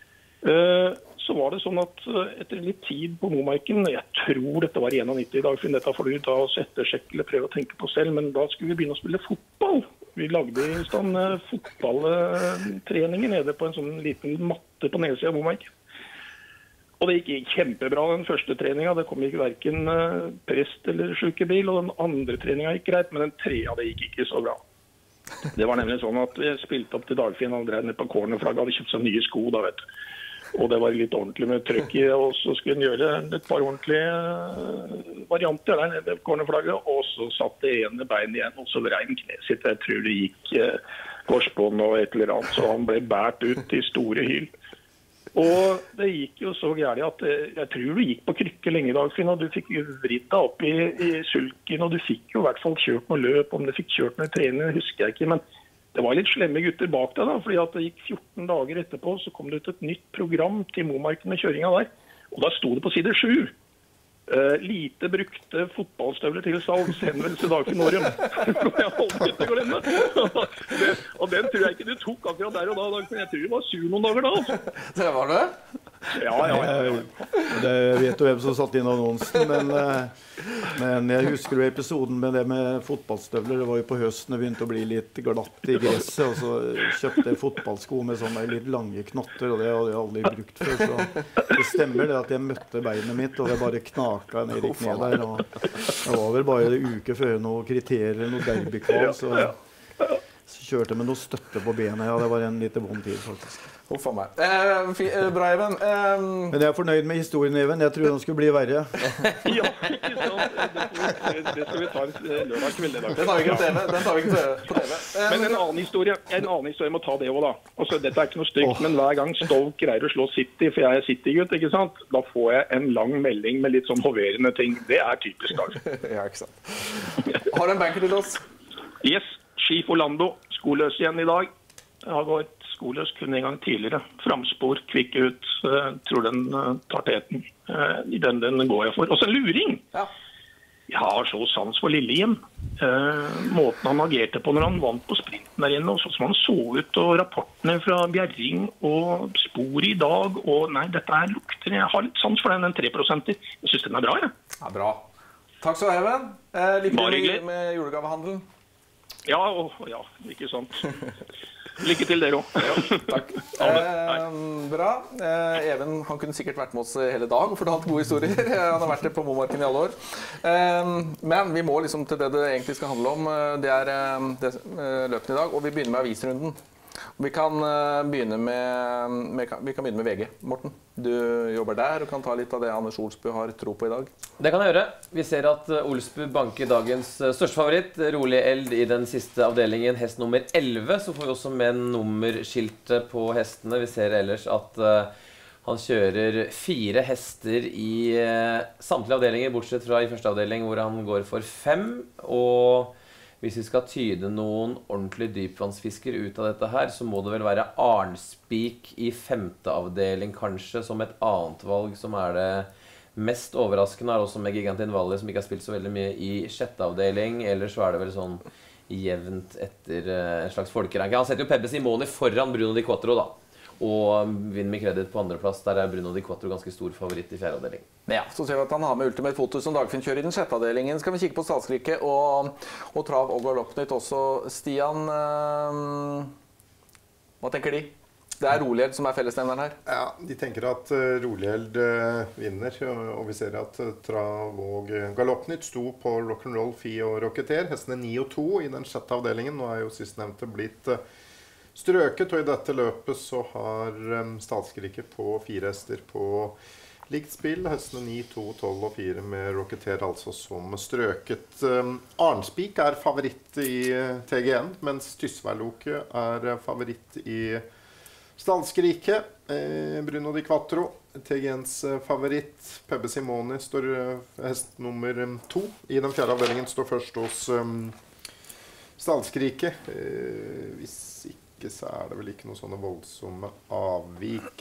Speaker 13: Så var det sånn at etter litt tid på Momarken, jeg tror dette var i nittien i dag, for dette får du ta oss ettersjekke eller prøve å tenke på selv, men da skulle vi begynne å spille fotball. Vi lagde i stand fotballtreninger nede på en sånn liten matte på nedsiden av Momarken. Og det gikk kjempebra den første treningen, det kom ikke hverken prest eller sykebil, og den andre treningen gikk greit, men den tredje det gikk ikke så bra. Det var nemlig sånn at vi spilte opp til Dagfinn, han drev ned på cornerflagget, hadde kjøpt seg nye sko da, vet du. Og det var litt ordentlig med trøkk i, og så skulle han gjøre et par ordentlige varianter der nede på cornerflagget, og så satt det ene beinet igjen, og så vrei han kne sitt. Jeg tror det gikk korsbånd og et eller annet, så han ble bært ut i store hyl. Og det gikk jo så gærlig at jeg tror du gikk på krykke lenge i dag, Finn, og du fikk vridd deg opp i, i sulken, og du fikk jo i hvert fall kjørt noe løp, om du fikk kjørt noe trening, husker jeg ikke, men det var litt slemme gutter bak deg da, fordi at det gikk fjorten dager etterpå, så kom det ut et nytt program til Momarken med kjøringa der, og da sto det på side sju. Uh, lite brukte fotballstøvler til salgs, henvendelse Dagfinn Årum. Jeg holdt ut til å glemme. Det, og den tror jeg ikke du tok akkurat der og da, Dagfinn. Jeg tror det var sur noen dager da. Altså.
Speaker 5: Det var det?
Speaker 13: Ja, ja, ja. ja.
Speaker 6: Det vet du hvem som satt inn annonsen, men, men jeg husker jo episoden med det med fotballstøvler. Det var jo på høsten det begynte å bli litt glatt i gresset, og så kjøpte jeg fotballsko med sånne litt lange knotter, og det hadde jeg aldri brukt før. Så det stemmer det at jeg møtte beinet mitt, og det bare knaka ned i kne der. Og det var vel bare en uke før noe kriterier, noe derbykval, så, så kjørte jeg med noe støtte på benet. Ja, det var en litt vond tid, faktisk.
Speaker 5: Huff a meg. Eh, bra, Even. Eh,
Speaker 6: Men jeg er fornøyd med historien, Even. Jeg tror den skulle bli verre.
Speaker 13: Ja, ikke sant. Det, det skal vi ta lørdag kveld.
Speaker 5: Den tar vi ikke på T V. Den tar vi ikke på T V.
Speaker 13: Eh, men en annen historie, en annen historie må ta det også da. Altså, dette er ikke noe stygt, oh. men hver gang Stoke greier å slå City, for jeg er City-gutt, ikke sant? Da får jeg en lang melding med litt sånn hoverende ting. Det er typisk dag.
Speaker 5: Ja, ikke sant. Har du en banker til oss?
Speaker 13: Yes. Skif Orlando. Skoløs igjen i dag. Jeg har gått skoløs kun en gang tidligere. Framspor, kvikk ut. Jeg tror den tar teten. I den, den går jeg for. Og så en luring! Ja. Jeg har så sans for Lillehjem. Måten han agerte på når han vant på sprinten der inne, og sånn som han så ut, og rapportene fra Bjerring og spor i dag, og nei, dette er lukter. Jeg har litt sans for den, den tre prosenter. Jeg synes den er bra, ja.
Speaker 5: Ja, bra. Takk skal du ha, Even. Eh, Lykke til med julegavehandelen.
Speaker 13: Ja, og, ja, ikke sant. Lykke til dere også.
Speaker 5: Ja, takk. Eh, bra. Eh, Even, han kunne sikkert vært med oss hele dag og fortalt gode historier. Han har vært på Momarken i alle år. Eh, men vi må liksom til det det egentlig skal handle om. Det er det, løpet i dag, og vi begynner med avisrunden. Vi kan begynne med, med, vi kan begynne med V G. Morten, du jobber der og kan ta litt av det Anders Olsbu har tro på i dag.
Speaker 8: Det kan jeg gjøre. Vi ser at Olsbu banker dagens største favoritt, Rolig Eld, i den siste avdelingen, hest nummer elleve. Så får vi også med nummerskiltet på hestene. Vi ser ellers at uh, han kjører fire hester i uh, samtlige avdelinger, bortsett fra i første avdeling hvor han går for fem. Og hvis vi skal tyde noen ordentlig dypvannsfisker ut av dette her, så må det vel være Arnspik i femte avdeling kanskje, som et annet valg som er det mest overraskende. Er også med Gigantin Valley, som ikke har spilt så veldig mye i sjette avdeling. Ellers så er det vel sånn jevnt etter en slags folkeranke. Han setter jo Peppe Simoni foran Bruno Di Quattro da. Og Vinn med kreditt på andreplass. Der er Bruno Di Quattro ganske stor favoritt i fjerde avdeling.
Speaker 5: Ja, så ser vi at han har med Ultimate Foto som Dagfinn kjører i den sjette avdelingen. Skal vi kikke på Statsrike og, og Trav og Galoppnytt også. Stian, øh, hva tenker de? Det er Rolig Eld som er fellesnevneren her.
Speaker 7: Ja, de tenker at uh, Rolig Eld uh, vinner, og vi ser at uh, Trav og uh, Galoppnytt sto på Rock'n'Roll, Fi og Rocketeer. Hestene ni og to i den sjette avdelingen. Nå er jo sistnevnte blitt uh, strøket, og i dette løpet så har um, Statsrike på fire hester på likt spill. Hestene ni, to, tolv og fire med Rocketeer altså som strøket. Um, Arnspik er favoritt i uh, T G N, mens Tysværloke er uh, favoritt i Statsrike. Eh, Bruno Di Quattro, T G Ns uh, favoritt. Peppe Simoni står uh, hest nummer um, to. I den fjerde avdelingen står først hos um, Statsrike. Eh, hvis ikke så er det vel ikke noen sånne voldsomme avvik.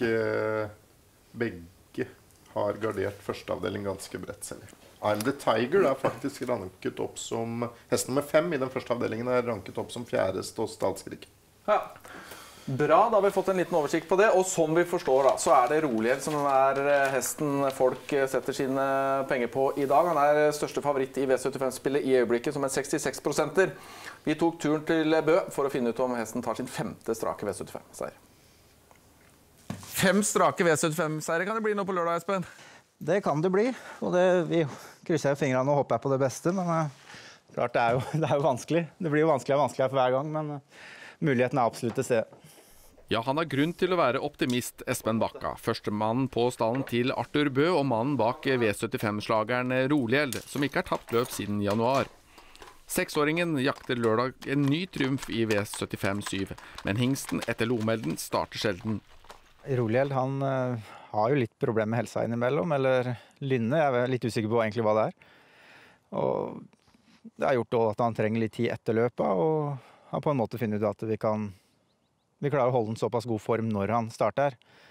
Speaker 7: Begge har gardert første avdeling ganske bredt selv. I'm the Tiger er faktisk ranket opp som hest nummer fem i den første avdelingen er ranket opp som fjerdest hos Statsrike.
Speaker 5: Ja. Bra, da har vi fått en liten oversikt på det. Og som vi forstår da, så er det Rolig Eld som er hesten folk setter sine penger på i dag. Han er største favoritt i V syttifem-spillet i øyeblikket som en sekstiseks prosenter. Vi tok turen til Bø for å finne ut om hesten tar sin femte strake V syttifem-seier. Fem strake V syttifem-seier, kan det bli noe på lørdag, Espen?
Speaker 14: Det kan det bli, og det, vi krysser fingrene og håper på det beste, men uh, klart det er, jo, det er jo vanskelig. Det blir jo vanskeligere og vanskeligere for hver gang, men uh, muligheten er absolutt til stede.
Speaker 15: Ja, han har grunn til å være optimist, Espen Bakka. Førstemann på stallen til Arthur Bø og mannen bak V syttifem-slageren Rolig Eld, som ikke har tapt løp siden januar. Seksåringen jakter lørdag en ny triumf i V syttifem syv, men hingsten etter Lomelden starter sjelden.
Speaker 14: Rolig Eld, han uh, har jo litt problemer med helsa innimellom, eller lynne, jeg er litt usikker på egentlig hva det er. Og det har gjort at han trenger litt tid etter løpet, og har på en måte funnet ut at vi kan vi klarer å holde en såpass god form når han starter.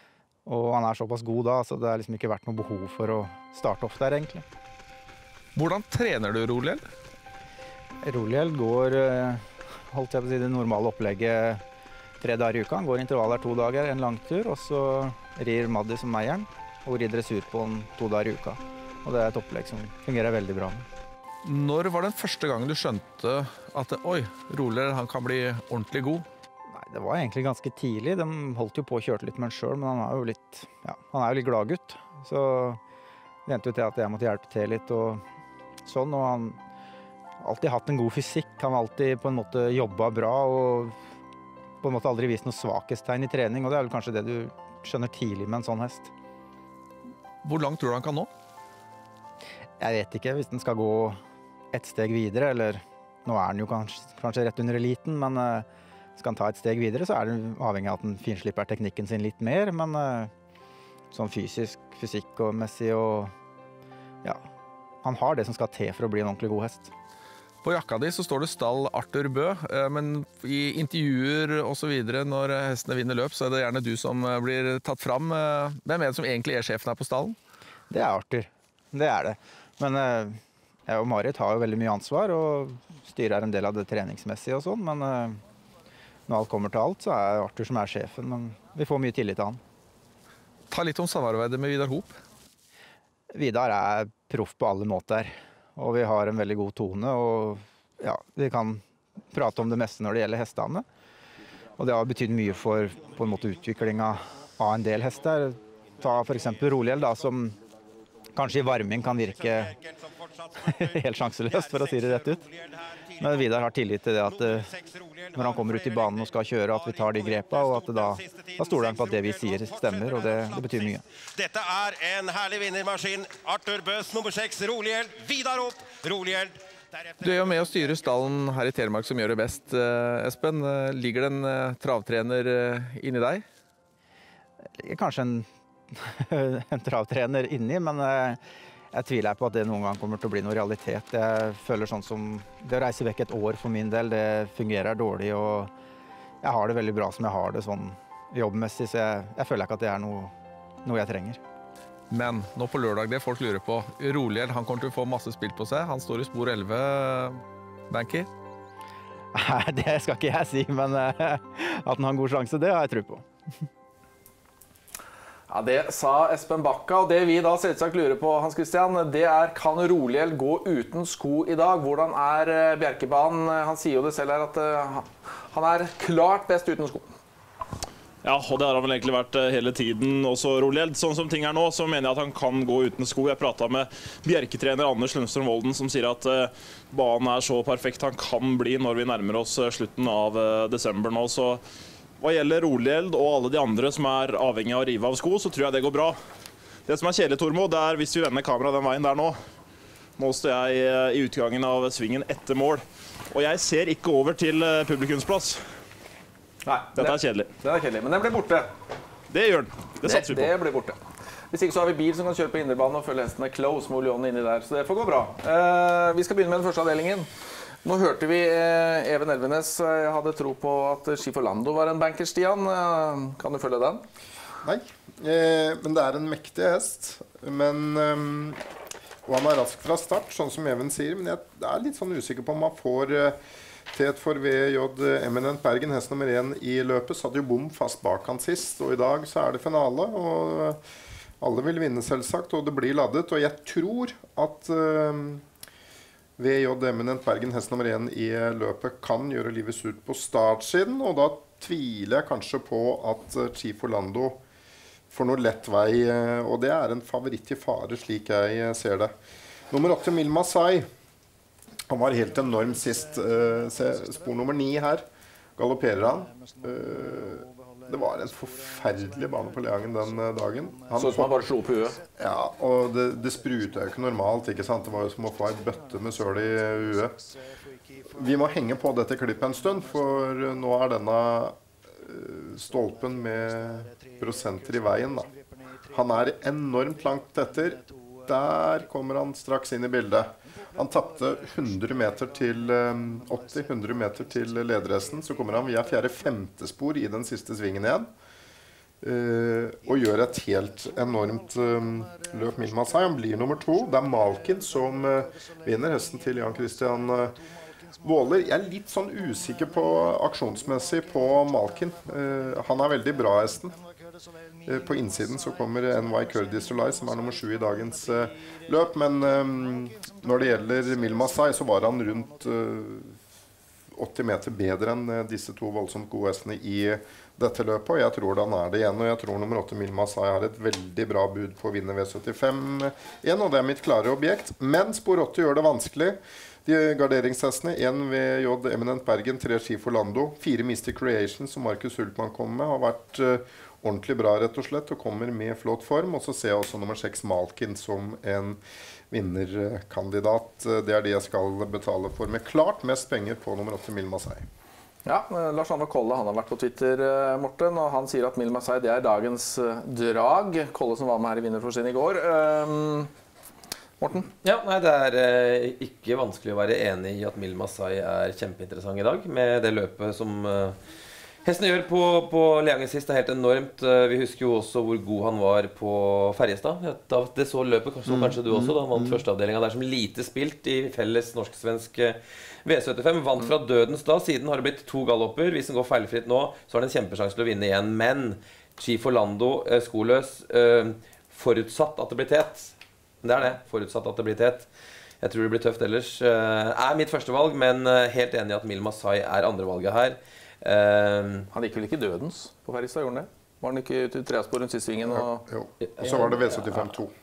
Speaker 14: Og han er såpass god da, så det har liksom ikke vært noe behov for å starte opp der egentlig.
Speaker 16: Hvordan trener du Roliel?
Speaker 14: Roliel går, holdt jeg på å si, det normale opplegget tre dager i uka. Han går intervaller to dager, en langtur, og så rir Maddi som eieren, og rir dressur på en to dager i uka. Og det er et opplegg som fungerer veldig bra.
Speaker 16: Når var den første gangen du skjønte at oi, Roliel, han kan bli ordentlig god?
Speaker 14: Nei, det var egentlig ganske tidlig. De holdt jo på å kjøre litt med han selv, men han er jo litt, ja, han er jo litt glad gutt. Så det endte jo til at jeg måtte hjelpe til litt og sånn, og han har alltid hatt en god fysikk. Han har alltid på en måte jobbet bra og på en måte aldri vist noe svakhetstegn i trening, og det er vel kanskje det du skjønner tidlig med en sånn hest.
Speaker 16: Hvor langt tror du han kan nå?
Speaker 14: Jeg vet ikke, hvis den skal gå et steg videre, eller nå er den jo kanskje, kanskje rett under eliten, men uh, skal han ta et steg videre, så er det avhengig av at den finslipper teknikken sin litt mer, men uh, sånn fysisk, fysikk og messig, og ja, han har det som skal til for å bli en ordentlig god hest.
Speaker 16: På jakka di så står det stall Arthur Bø, men i intervjuer og så videre når hestene vinner løp, så er det gjerne du som blir tatt fram. Hvem er det som egentlig er sjefen her på stallen?
Speaker 14: Det er Arthur, det er det. Men jeg og Marit har jo veldig mye ansvar, og styrer en del av det treningsmessige og sånn, men når alt kommer til alt, så er det Arthur som er sjefen, men vi får mye tillit til han.
Speaker 16: Ta litt om samarbeidet med Vidar Hop.
Speaker 14: Vidar er proff på alle måter. Og vi har en veldig god tone, og ja, vi kan prate om det meste når det gjelder hestene. Og det har betydd mye for på en måte utviklingen av en del hester. Ta for eksempel Roliel da, som kanskje i varming kan virke helt sjanseløst, for å si det rett ut. Men Vidar har tillit til det at når han kommer ut i banen og skal kjøre, at vi tar de grepene, og at da, da stoler han på at det vi sier stemmer, og det, det betyr mye.
Speaker 17: Dette er en herlig vinnermaskin. Arthur Bøs nummer seks, Roliel. Vidar opp, Roliel.
Speaker 16: Du er jo med å styre stallen her i Telemark som gjør det best, Espen. Ligger det en travtrener inni deg?
Speaker 14: Det ligger kanskje en, en travtrener inni, men jeg tviler på at det noen gang kommer til å bli noen realitet. Jeg føler sånn som det å reise vekk et år for min del, det fungerer dårlig, og jeg har det veldig bra som jeg har det sånn jobbmessig, så jeg, jeg føler ikke at det er noe, noe jeg trenger.
Speaker 16: Men nå på lørdag, det folk lurer på, Roliel, han kommer til å få masse spill på seg. Han står i spor elleve, Banky.
Speaker 14: Nei, det skal ikke jeg si, men at han har en god sjanse, det har jeg tro på.
Speaker 5: Ja, det sa Espen Bakka, og det vi da selvsagt lurer på, Hans Christian, det er, kan Roliel gå uten sko i dag? Hvordan er Bjerkebanen? Han sier jo det selv her, at han er klart best uten sko.
Speaker 1: Ja, og det har han vel egentlig vært hele tiden også, Roliel. Sånn som ting er nå, så mener jeg at han kan gå uten sko. Jeg pratet med Bjerketrener Anders Lundstrøm Volden, som sier at banen er så perfekt han kan bli når vi nærmer oss slutten av desember nå, så hva gjelder Roliel og alle de andre som er avhengig av å rive av sko, så tror jeg det går bra. Det som er kjedelig, Tormo, det er hvis vi vender kameraet den veien der nå. Nå står jeg i utgangen av svingen etter mål, og jeg ser ikke over til publikumsplass.
Speaker 5: Nei,
Speaker 1: dette er kjedelig.
Speaker 5: Det er kjedelig, men den blir borte.
Speaker 1: Det gjør den. Det, det satser vi på.
Speaker 5: Det blir borte. Hvis ikke så har vi bil som kan kjøre på innerbanen og følge hestene close med Olion inni der, så det får gå bra. Uh, vi skal begynne med den første avdelingen. Nå hørte vi eh, Even Elvenes. Jeg hadde tro på at Schiffolando var en banker, Stian. Kan du følge den?
Speaker 7: Nei, eh, men det er en mektig hest. Men, um, og han er rask fra start, sånn som Even sier. Men jeg er litt sånn usikker på om han får uh, til et for V J Eminent Bergen, hest nummer én i løpet. Satt jo bom fast bak han sist, og i dag så er det finale. Og alle vil vinne selvsagt, og det blir laddet. Og jeg tror at Uh, V J Eminent Bergen, hest nummer én i løpet, kan gjøre livet surt på startsiden, og da tviler jeg kanskje på at Chief Orlando får noe lett vei, og det er en favoritt i fare, slik jeg ser det. Nummer åtte, Mil Masai. Han var helt enorm sist. Se, spor nummer ni her. Galopperer han. Det var en forferdelig bane på Leangen den dagen. Han
Speaker 5: så ut som han bare slo på huet.
Speaker 7: Ja, og det, det sprutet jo ikke normalt, ikke sant? Det var jo som å få en bøtte med søl i huet. Vi må henge på dette klippet en stund, for nå er denne stolpen med prosenter i veien da. Han er enormt langt etter. Der kommer han straks inn i bildet. Han tappte hundre meter til åtti hundre meter til lederhesten. Så kommer han via fjerde femte spor i den siste svingen igjen. Uh, og gjør et helt enormt um, løp. Mille Masai. Han blir nummer to. Det er Malkin som uh, vinner, hesten til Jan Christian uh, Våler. Jeg er litt sånn usikker på aksjonsmessig på Malkin. Uh, han er veldig bra, hesten. Uh, på innsiden så kommer N Y Kurdish July, som er nummer sju i dagens uh, løp. Men um, når det gjelder Mille Masai, så var han rundt uh, åtti meter bedre enn uh, disse to voldsomt gode hestene i dette løpet, og jeg tror han er det igjen, og jeg tror nummer åtte Mille Masai har et veldig bra bud på å vinne V syttifem igjen, og det er mitt klare objekt. Men spor åtte gjør det vanskelig. De garderingshestene, en ved J. Eminent Bergen, tre Skifo Lando, fire Mystic Creation som Markus Hultmann kommer med, har vært uh, ordentlig bra rett og slett, og kommer med flott form, og så ser jeg også nummer seks Malkin som en vinnerkandidat. Det er det jeg skal betale for med klart mest penger på nummer åtte Mille Masai.
Speaker 5: Ja, Lars Andreas Kolle, han har vært på Twitter, Morten, og han sier at Mille Masai, det er dagens drag. Kolle som var med her i vinnerforsiden i går. Um, Morten?
Speaker 8: Ja, nei, det er eh, ikke vanskelig å være enig i at Mille Masai er kjempeinteressant i dag, med det løpet som eh, hesten gjør på, på Leangen sist. Det er helt enormt. Vi husker jo også hvor god han var på Ferjestad. Det så løpet, kanskje, mm, kanskje du også, da han vant mm. førsteavdelingen der som lite spilt i felles norsk-svensk V syttifem. Vant fra dødens da. Siden har det blitt to galopper. Hvis den går feilfritt nå, så har den en kjempesjanse til å vinne igjen. Men Skifo Lando, eh, skoløs, eh, forutsatt at det blir tet. Det er det. Forutsatt at det blir tet. Jeg tror det blir tøft ellers. Eh, er mitt første valg, men helt enig i at Mille Masai er andre valget her.
Speaker 5: Uh, han gikk vel ikke dødens på Ferjestad, gjorde han det? Var han ikke ute i treaspor rundt siste svingen? Og...
Speaker 7: Jo, og så var det V syttifem to.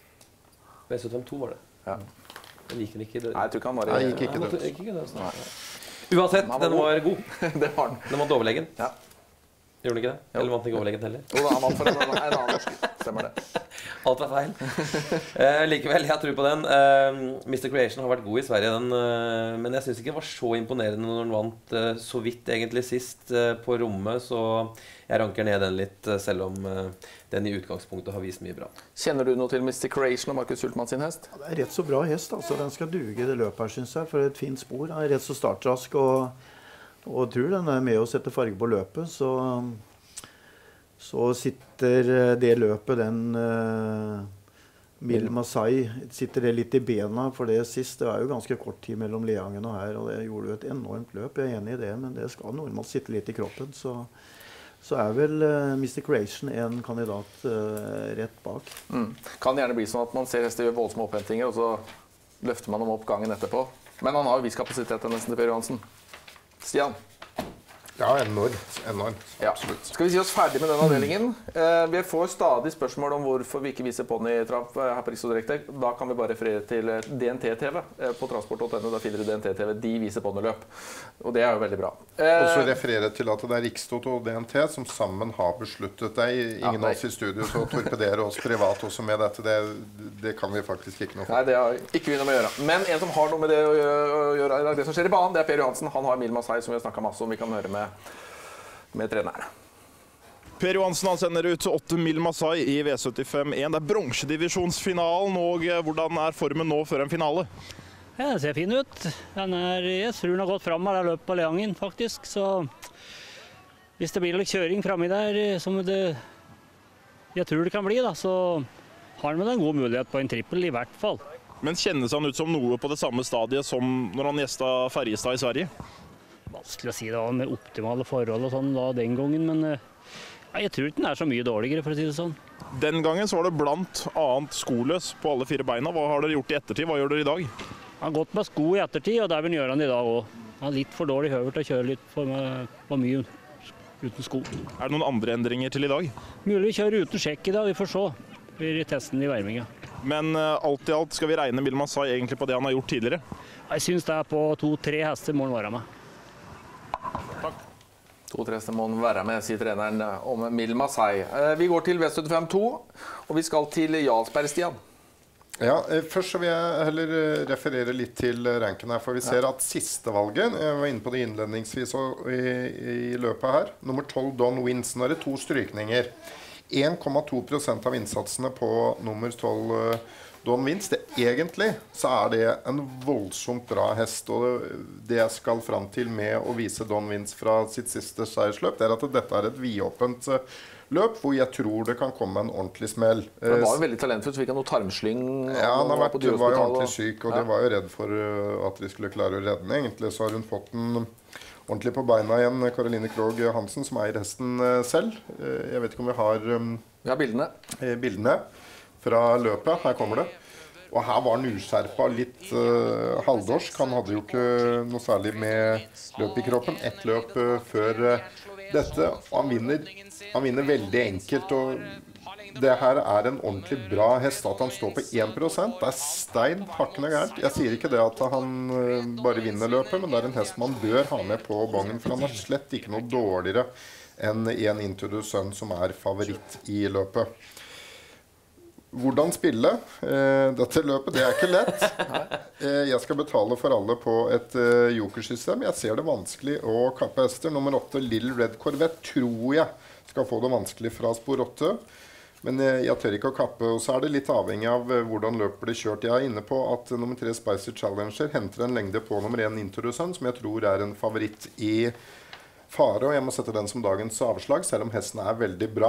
Speaker 8: V syttifem to var det. Ja. Den gikk den ikke dødens.
Speaker 5: Nei, jeg tror ikke han var i...
Speaker 7: Nei, gikk ikke dødens.
Speaker 8: Gikk ikke dødens. Uansett, var den var god.
Speaker 5: Det var den.
Speaker 8: Den vant overlegen.
Speaker 5: Ja.
Speaker 8: Gjorde den ikke det? Jo. Eller vant den ikke overlegen heller?
Speaker 5: Jo, han vant for en, en annen norsk. Stemmer det.
Speaker 8: Alt er feil. eh, likevel, jeg tror på den. Eh, Mister Creation har vært god i Sverige, den, eh, men jeg synes ikke den var så imponerende når den vant eh, så vidt egentlig sist eh, på rommet, så jeg ranker ned den litt, eh, selv om eh, den i utgangspunktet har vist mye bra.
Speaker 5: Kjenner du noe til Mister Creation og Markus Hultmann sin hest?
Speaker 6: Ja, det er rett så bra hest, altså. Den skal duge i det løpet her, synes jeg, for et fint spor. Den er rett så startrask, og, og tror den er med å sette farge på løpet, så... Så sitter det løpet, den uh, Mille Masai, sitter det litt i bena for det sist. Det er jo ganske kort tid mellom Leangen og her, og det gjorde jo et enormt løp. Jeg er enig i det, men det skal normalt sitte litt i kroppen. Så, så er vel uh, Mister Creation en kandidat uh, rett bak.
Speaker 5: Mm. Kan det gjerne bli sånn at man ser hester gjøre voldsomme opphentinger, og så løfter man dem opp gangen etterpå. Men han har jo viss kapasitet nesten til Per Johansen. Stian?
Speaker 7: Ja, enormt. enormt.
Speaker 5: Ja. Absolutt. Skal vi si oss ferdig med den avdelingen? Eh, vi får stadig spørsmål om hvorfor vi ikke viser ponytrapp her på Rikstoto Direkte. Da kan vi bare referere til D N T T V eh, på transport punktum no. Da finner du D N T T V. De viser ponyløp. Og det er jo veldig bra.
Speaker 7: Eh, og så referere til at det er Rikstoto og D N T som sammen har besluttet det. Ingen av oss i studio så torpederer oss privat også med dette. Det, det kan vi faktisk ikke noe for.
Speaker 5: Nei, det har ikke vi noe med å gjøre. Men en som har noe med det å gjøre, det som skjer i banen, det er Per Johansen. Han har Mille Masai, som vi har snakket masse om. Vi kan høre med med treneren.
Speaker 1: Per Johansen han sender ut åtte Mille Masai i V syttifem en. Det er bronsedivisionsfinalen, og hvordan er formen nå før en finale?
Speaker 18: Ja, det ser fin ut. Den er, jeg tror den har gått frem av det løpet på Leangen, faktisk. Så hvis det blir litt kjøring fremme der, som det jeg tror det kan bli, da, så har han en god mulighet på en trippel i hvert fall.
Speaker 1: Men kjennes han ut som noe på det samme stadiet som når han gjestet Ferjestad i Sverige?
Speaker 18: Vanskelig å si det var med optimale forhold og sånn da den gangen, men ja, jeg tror ikke den er så mye dårligere, for å si det sånn.
Speaker 1: Den gangen så var det blant annet skoløs på alle fire beina. Hva har dere gjort i ettertid? Hva gjør dere i dag?
Speaker 18: Han har gått med sko i ettertid, og det vil han gjøre han i dag også. Han har litt for dårlig høver til å kjøre litt for, for mye uten sko.
Speaker 1: Er det noen andre endringer til i dag?
Speaker 18: Mulig vi kjører uten sjekk i dag, vi får se. Vi blir testen i Værminga.
Speaker 1: Men uh, alt i alt skal vi regne Mille Masai egentlig på det han har gjort tidligere?
Speaker 18: Jeg synes det er på to-tre hester må han være med.
Speaker 5: Takk. To-tre hester må han være med, sier treneren om Mille Masai. Vi går til V syttifem to, og vi skal til Jarlsberg, Stian.
Speaker 7: Ja, først så vil jeg heller referere litt til ranken her, for vi ser at siste valget, jeg var inne på det innledningsvis i, i løpet her, nummer tolv Don Wins, nå er det to strykninger. en komma to prosent av innsatsene på nummer tolv Don Wins. Det, egentlig så er det en voldsomt bra hest, og det jeg skal fram til med å vise Don Wins fra sitt siste seiersløp, det er at dette er et vidåpent løp, hvor jeg tror det kan komme en ordentlig smell.
Speaker 5: Det var jo veldig talentfull, så fikk han noe tarmslyng.
Speaker 7: Ja, han har vært, var jo ordentlig syk, og
Speaker 5: ja.
Speaker 7: det var jo redd for at vi skulle klare å redde den. Egentlig så har hun fått den ordentlig på beina igjen, Karoline Krogh Hansen, som eier hesten selv. Jeg vet ikke om vi har,
Speaker 5: vi har bildene.
Speaker 7: bildene fra løpet. Her kommer det. Og her var han uskjerpa litt uh, halvdårsk. Han hadde jo ikke noe særlig med løp i kroppen. Ett løp uh, før uh, dette. Og han vinner, han vinner veldig enkelt. Og det her er en ordentlig bra hest. At han står på én prosent, det er stein hakkende gærent. Jeg sier ikke det at han uh, bare vinner løpet, men det er en hest man bør ha med på bongen. For han er slett ikke noe dårligere enn en Into the Sun som er favoritt i løpet. Hvordan spille eh, dette løpet, det er ikke lett. Eh, jeg skal betale for alle på et eh, jokersystem. Jeg ser det vanskelig å kappe hester. Nummer åtte, Little Red Corvette, tror jeg skal få det vanskelig fra spor åtte. Men eh, jeg tør ikke å kappe, og så er det litt avhengig av eh, hvordan løpet blir kjørt. Jeg er inne på at eh, nummer tre, Spicy Challenger, henter en lengde på nummer én, Into the Sun, som jeg tror er en favoritt i fare, og jeg må sette den som dagens avslag, selv om hesten er veldig bra.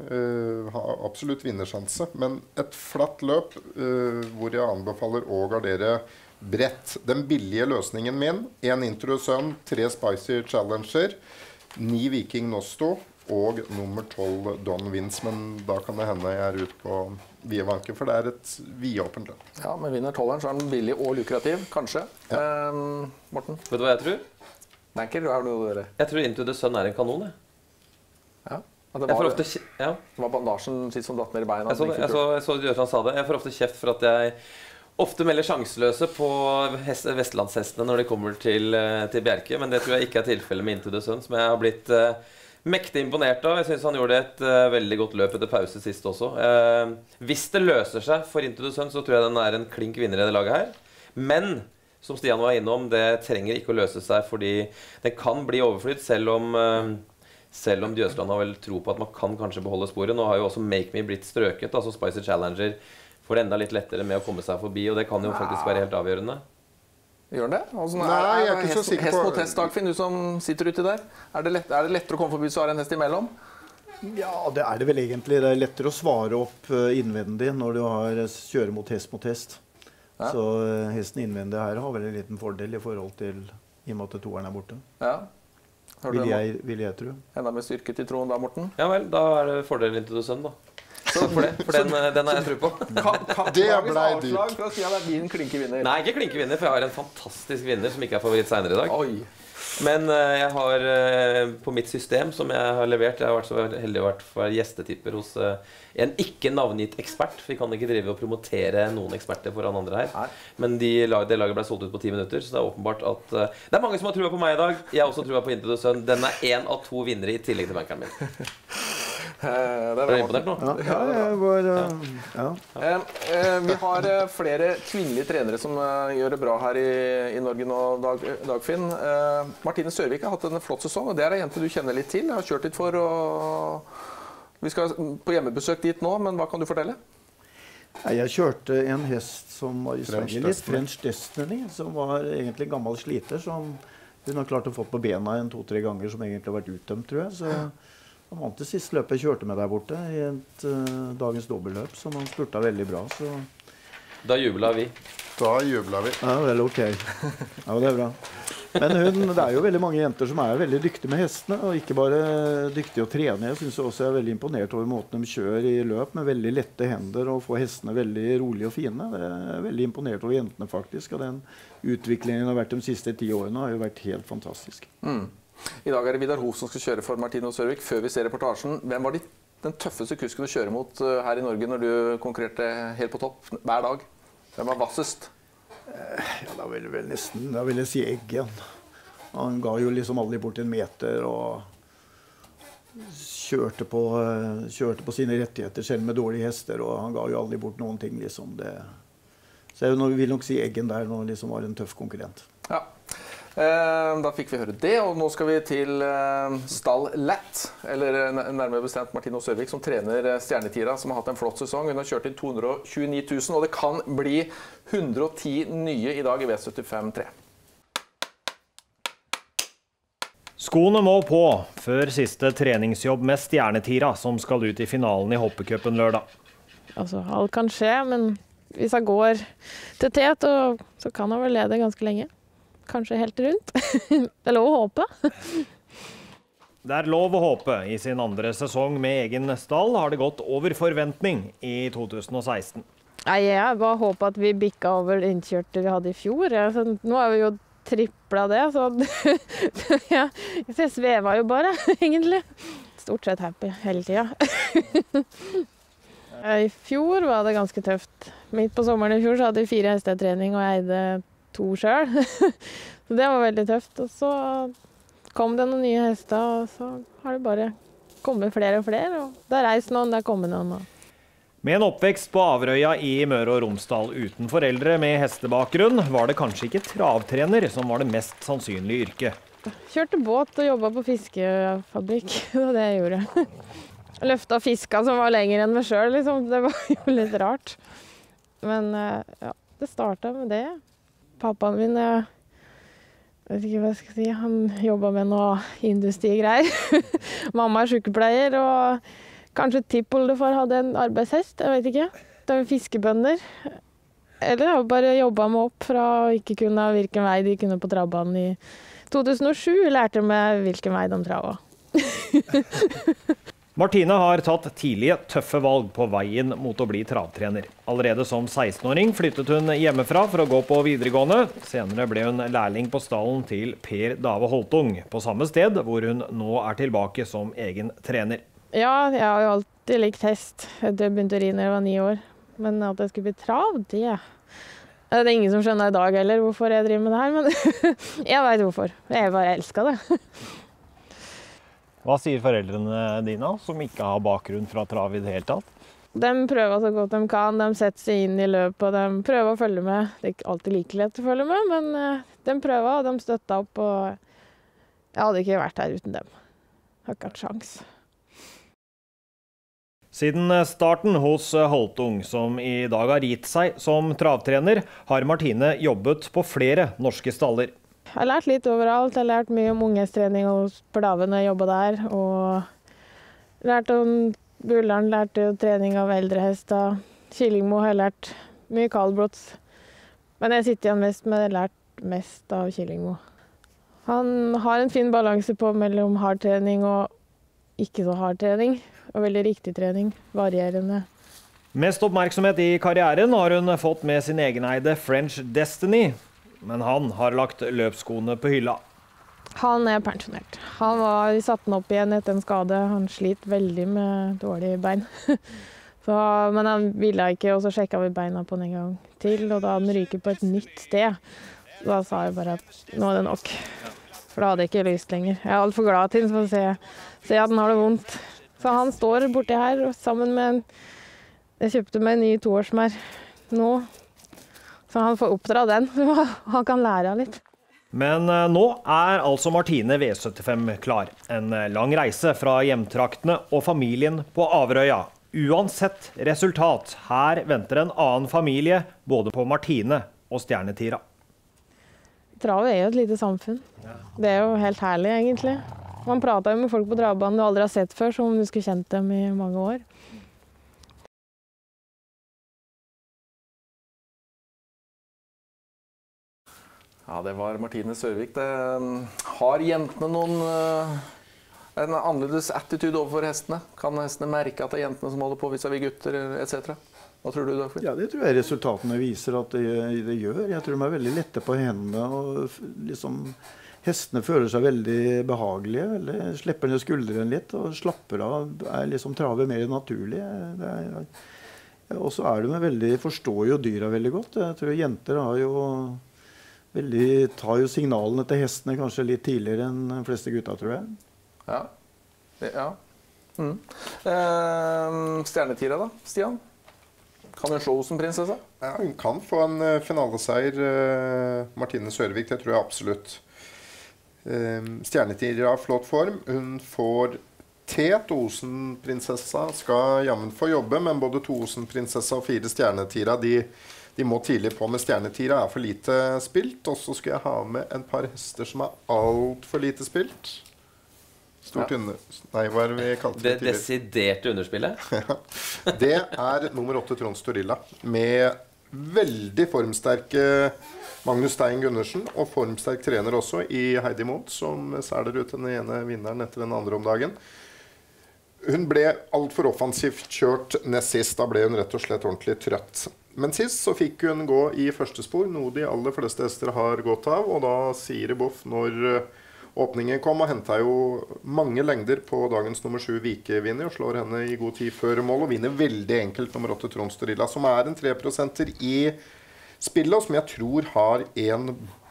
Speaker 7: Uh, har absolutt vinnersjanse, men et flatt løp uh, hvor jeg anbefaler å gardere bredt. Den billige løsningen min, en Into the Sun, tre Spicy Challenger, ni Viking Nosto og nummer tolv Don Vince, men da kan det hende jeg er ute på Vivanke, for det er et vidåpent løp.
Speaker 5: Ja, men vinner tolveren så er den billig og lukrativ, kanskje. Ja. Um, Morten?
Speaker 8: Vet du hva jeg tror?
Speaker 5: Banker, hva har du å gjøre?
Speaker 8: Jeg tror Into the Sun er en kanon, jeg.
Speaker 5: Ja, det var,
Speaker 8: ofte, ja.
Speaker 5: det var bandasjen sitt som datt ned i beina.
Speaker 8: Jeg så, jeg så, jeg så Gjøtland sa det. Jeg får ofte kjeft for at jeg ofte melder sjanseløse på hest, vestlandshestene når de kommer til, til Bjerke, men det tror jeg ikke er tilfellet med Into the Sun, som jeg har blitt uh, mektig imponert av. Jeg synes han gjorde et uh, veldig godt løp etter pause sist også. Uh, hvis det løser seg for Into the Sun, så tror jeg den er en klink vinner i det laget her. Men som Stian var innom, det trenger ikke å løse seg, fordi den kan bli overflytt, selv om, selv om Djøsland har vel tro på at man kan kanskje beholde sporet. Nå har jo også Make Me blitt strøket, altså Spicy Challenger får det enda litt lettere med å komme seg forbi, og det kan jo faktisk være helt avgjørende.
Speaker 5: Gjør den det? Altså,
Speaker 7: Nei,
Speaker 5: er,
Speaker 7: jeg er ikke
Speaker 5: hest,
Speaker 7: så sikker på...
Speaker 5: Hest mot hest, Dagfinn, du som sitter uti der. Er det, lett, er det lettere å komme forbi så er det en hest imellom?
Speaker 6: Ja, det er det vel egentlig. Det er lettere å svare opp innvendig når du har kjøre mot hest mot hest. Ja. Så uh, hesten innvendig her har vel en liten fordel i forhold til i og med at toeren er borte.
Speaker 5: Ja.
Speaker 6: Vil jeg, vil jeg tro.
Speaker 5: Enda med styrke til troen da, Morten?
Speaker 8: Ja vel, da er det fordel Into the Sun, da. Takk for det, for den, den har jeg tro på.
Speaker 5: Kan, kan
Speaker 7: det ble dyrt.
Speaker 5: For å si at det er din klinke vinner.
Speaker 8: Nei, ikke klinke vinner, for jeg har en fantastisk vinner som ikke er favoritt senere i dag.
Speaker 5: Oi.
Speaker 8: Men uh, jeg har uh, på mitt system som jeg har levert, jeg har vært så heldig å være gjestetipper hos uh, en ikke navngitt ekspert, for vi kan ikke drive og promotere noen eksperter foran andre her. Nei. Men de, det laget ble solgt ut på ti minutter, så det er åpenbart at uh, det er mange som har trua på meg i dag. Jeg har også trua på Into the Sun. Den er en av to vinnere i tillegg til bankeren min.
Speaker 5: Det er,
Speaker 8: er du imponert nå?
Speaker 6: Ja, ja, jeg var, uh, ja.
Speaker 5: Eh, eh, vi har eh, flere kvinnelige trenere som eh, gjør det bra her i, i Norge nå, Dag, Dagfinn. Eh, Martine Sørvik har hatt en flott sesong, og det er en jente du kjenner litt til. Jeg har kjørt litt for, og vi skal på hjemmebesøk dit nå, men hva kan du fortelle?
Speaker 6: Jeg kjørte en hest som var i
Speaker 7: French
Speaker 6: Sverige litt, French Destiny, som var egentlig en gammel sliter, som hun har klart å få på bena en to-tre ganger, som egentlig har vært utdømt, tror jeg. Så han vant det siste løpet jeg kjørte med der borte i et uh, dagens dobbeltløp, som han spurta veldig bra. Så.
Speaker 8: Da jubla vi.
Speaker 7: Da jubla vi.
Speaker 6: Ja, vel, ok. Ja, det er bra. Men hun, det er jo veldig mange jenter som er veldig dyktige med hestene, og ikke bare dyktige å trene. Jeg synes også jeg er veldig imponert over måten de kjører i løp med veldig lette hender og får hestene veldig rolige og fine. Det er veldig imponert over jentene faktisk, og den utviklingen har vært de siste ti årene har jo vært helt fantastisk.
Speaker 5: Mm. I dag er det Vidar Hof som skal kjøre for Martine Sørvik. Før vi ser reportasjen, hvem var de, den tøffeste kusken å kjøre mot uh, her i Norge når du konkurrerte helt på topp hver dag? Hvem var vassest?
Speaker 6: Ja, da vil jeg vel nesten, da vil jeg si Eggen. Han ga jo liksom aldri bort en meter og kjørte på, kjørte på sine rettigheter selv med dårlige hester, og han ga jo aldri bort noen ting liksom det. Så jeg vil nok si Eggen der når liksom var en tøff konkurrent.
Speaker 5: Ja. Da fikk vi høre det, og nå skal vi til Stall Latt, eller nærmere bestemt Martine Sørvik, som trener Stjernetira, som har hatt en flott sesong. Hun har kjørt inn to hundre og tjueni tusen, og det kan bli hundre og ti nye i dag i V syttifem tre.
Speaker 19: Skoene må på før siste treningsjobb med Stjernetira, som skal ut i finalen i hoppecupen lørdag.
Speaker 20: Altså, alt kan skje, men hvis jeg går til tet, så kan jeg vel lede ganske lenge. Kanskje helt rundt. Det er lov å håpe.
Speaker 19: Det er lov å håpe. I sin andre sesong med egen stall har det gått over forventning i to tusen og seksten.
Speaker 20: Nei, jeg bare håper at vi bikket over det innkjørte vi hadde i fjor. Altså, nå har vi jo triplet det, så ja, jeg svever jo bare, egentlig. Stort sett happy hele tiden. I fjor var det ganske tøft. Midt på sommeren i fjor så hadde vi fire hestetrening, og jeg eide to selv. Så det var veldig tøft. Og så kom det noen nye hester, og så har det bare kommet flere og flere. Og det har reist noen, det har kommet noen.
Speaker 19: Med en oppvekst på Averøya i Møre og Romsdal uten foreldre med hestebakgrunn, var det kanskje ikke travtrener som var det mest sannsynlige yrket.
Speaker 20: Kjørte båt og jobbet på fiskefabrikk, det var det jeg gjorde. Løftet fiska som var lenger enn meg selv, liksom. Det var jo litt rart. Men ja, det startet med det. Pappaen min, jeg vet ikke hva jeg skal si, han jobbet med noe industrigreier. Mamma er sykepleier, og kanskje tippoldefar hadde en arbeidshest, jeg vet ikke. Det var fiskebønder. Eller jeg har bare jobbet meg opp fra å ikke kunne hvilken vei de kunne på travbanen. I to tusen og sju lærte jeg meg hvilken vei de travet.
Speaker 19: Martine har tatt tidlige, tøffe valg på veien mot å bli travtrener. Allerede som seksten-åring flyttet hun hjemmefra for å gå på videregående. Senere ble hun lærling på stallen til Per Dave Holtung, på samme sted hvor hun nå er tilbake som egen trener.
Speaker 20: Ja, jeg har jo alltid likt hest. Jeg begynte å ri når jeg var ni år. Men at jeg skulle bli trav, det det er ingen som skjønner i dag heller hvorfor jeg driver med det her, men jeg vet hvorfor. Jeg bare elsker det.
Speaker 19: Hva sier foreldrene dine, som ikke har bakgrunn fra trav i det hele tatt?
Speaker 20: De prøver så godt de kan, de setter seg inn i løpet, og de prøver å følge med. Det er ikke alltid like lett å følge med, men de prøver, og de støtter opp, og jeg hadde ikke vært her uten dem. Jeg har ikke hatt sjans.
Speaker 19: Siden starten hos Holtung, som i dag har gitt seg som travtrener, har Martine jobbet på flere norske staller.
Speaker 20: Jeg har lært litt overalt. Jeg har lært mye om ungestrening hos Perdave når jeg jobbet der. Og lært om Bullaren, lærte trening av eldre hester. Killingmo har jeg lært mye kaldblods. Men jeg sitter igjen mest med det lært mest av Killingmo. Han har en fin balanse på mellom hard trening og ikke så hard trening. Og veldig riktig trening, varierende.
Speaker 19: Mest oppmerksomhet i karrieren har hun fått med sin egeneide French Destiny. Men han har lagt løpsskoene på hylla.
Speaker 20: Han er pensjonert. Han var satt den opp igjen etter en skade. Han sliter veldig med dårlige bein. Så, men han ville ikke, og så sjekket vi beina på den en gang til. Og da han ryker på et nytt sted, da sa jeg bare at nå er det nok. For da hadde jeg ikke lyst lenger. Jeg er alt for glad til å se, se at han har det vondt. Så han står borti her sammen med en, jeg kjøpte meg en ny toårsmær nå, så han får oppdra den, så han kan lære litt.
Speaker 19: Men nå er altså Martine V syttifem klar. En lang reise fra hjemtraktene og familien på Averøya. Uansett resultat, her venter en annen familie, både på Martine og Stjernetira.
Speaker 20: Travet er jo et lite samfunn. Det er jo helt herlig, egentlig. Man prater jo med folk på travbanen du aldri har sett før, som om du skulle kjent dem i mange år.
Speaker 5: Ja, det var Martine Sørvik. Det har jentene noen en annerledes attitude overfor hestene? Kan hestene merke at det er jentene som holder på vis-à-vis gutter, et cetera? Hva tror du, Dagfinn?
Speaker 6: Ja, det tror jeg resultatene viser at det, det gjør. Jeg tror de er veldig lette på hendene, og liksom hestene føler seg veldig behagelige, eller slipper ned skuldrene litt, og slapper av, er liksom travet mer naturlig. Det er, og så er de veldig, forstår jo dyra veldig godt. Jeg tror jenter har jo veldig, tar jo signalene til hestene kanskje litt tidligere enn de fleste gutta, tror jeg.
Speaker 5: Ja, det, ja. Mm. Eh, Stjernetira da, Stian? Kan hun slå som prinsesse?
Speaker 7: Ja, hun kan få en uh, finaleseier, uh, Martine Sørvik, det tror jeg absolutt. Uh, Stjernetira har flott form. Hun får Tet Osen-prinsessa skal jammen få jobbe, men både to Osen-prinsessa og fire Stjernetira, de, de må tidlig på med Stjernetira, er for lite spilt. Og så skal jeg ha med en par hester som er alt for lite spilt. Stort ja. under... Nei, hva er det vi kalte
Speaker 8: det? Det desiderte underspillet?
Speaker 7: Ja. Det er nummer åtte Trond Storilla, med veldig formsterke Magnus Stein Gundersen, og formsterk trener også i Heidi Mont, som særler ut den ene vinneren etter den andre om dagen. Hun ble alt for offensivt kjørt nest sist, da ble hun rett og slett ordentlig trøtt. Men sist så fikk hun gå i første spor, noe de aller fleste hester har gått av, og da sier det Boff når åpningen kom, og hentet jo mange lengder på dagens nummer sju Vike-vinner, og slår henne i god tid før mål, og vinner veldig enkelt nummer åtte Trond Storilla, som er en tre prosenter i spillet, og som jeg tror har en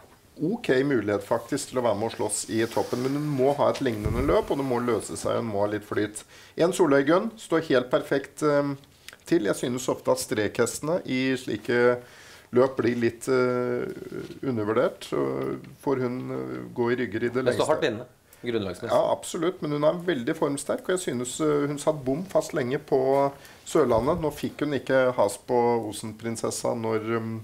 Speaker 7: ok mulighet faktisk til å være med å slåss i toppen, men hun må ha et lignende løp, og det må løse seg, hun må ha litt flyt. En Soløygunn står helt perfekt um, til. Jeg synes ofte at strekhestene i slike løp blir litt uh, undervurdert. Får hun uh, gå i rygger i det lengste.
Speaker 8: Det står hardt inne, grunnlagsmessig.
Speaker 7: Ja, absolutt, men hun er veldig formsterk, og jeg synes uh, hun satt bom fast lenge på Sørlandet. Nå fikk hun ikke has på Osenprinsessa når, um,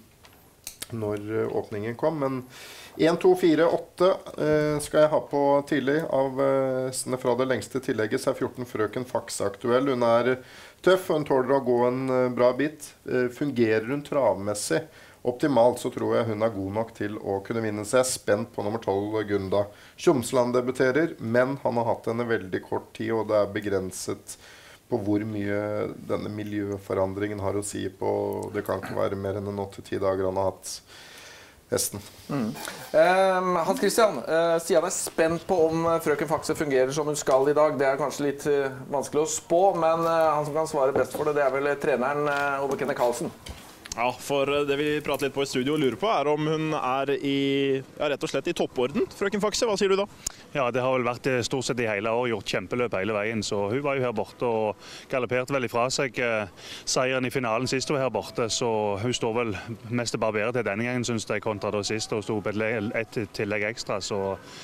Speaker 7: når uh, åpningen kom, men en, to, fire, åtte uh, skal jeg ha på tidlig av hestene uh, fra det lengste tillegget, så er fjorten Frøken Faxe aktuell. Hun er tøff, og hun tåler å gå en uh, bra bit. Uh, fungerer hun travmessig optimalt, så tror jeg hun er god nok til å kunne vinne. Så jeg er spent på nummer tolv Gunda. Tjomsland debuterer, men han har hatt henne veldig kort tid, og det er begrenset på hvor mye denne miljøforandringen har å si på. Det kan ikke være mer enn en åtte til ti dager han har hatt hesten.
Speaker 5: Mm. Um, Hans Christian, uh, Stian er spent på om Frøken Faxe fungerer som hun skal i dag. Det er kanskje litt uh, vanskelig å spå, men uh, han som kan svare best for det, det er vel treneren uh, Ove Kenneth Karlsen.
Speaker 1: Ja, for det vi prater litt på i studio og lurer på er om hun er i, ja, rett og slett i topporden, Frøken Faxe. Hva sier du da?
Speaker 21: Ja, det har vel vært stort sett i hele år, gjort kjempeløp hele veien, så hun var jo her borte og galopperte vel ifra seg eh, seieren i finalen sist hun var her borte, så hun står vel mest bare bedre til denne gangen, synes jeg, kontra da sist, og stod på et, et tillegg ekstra, så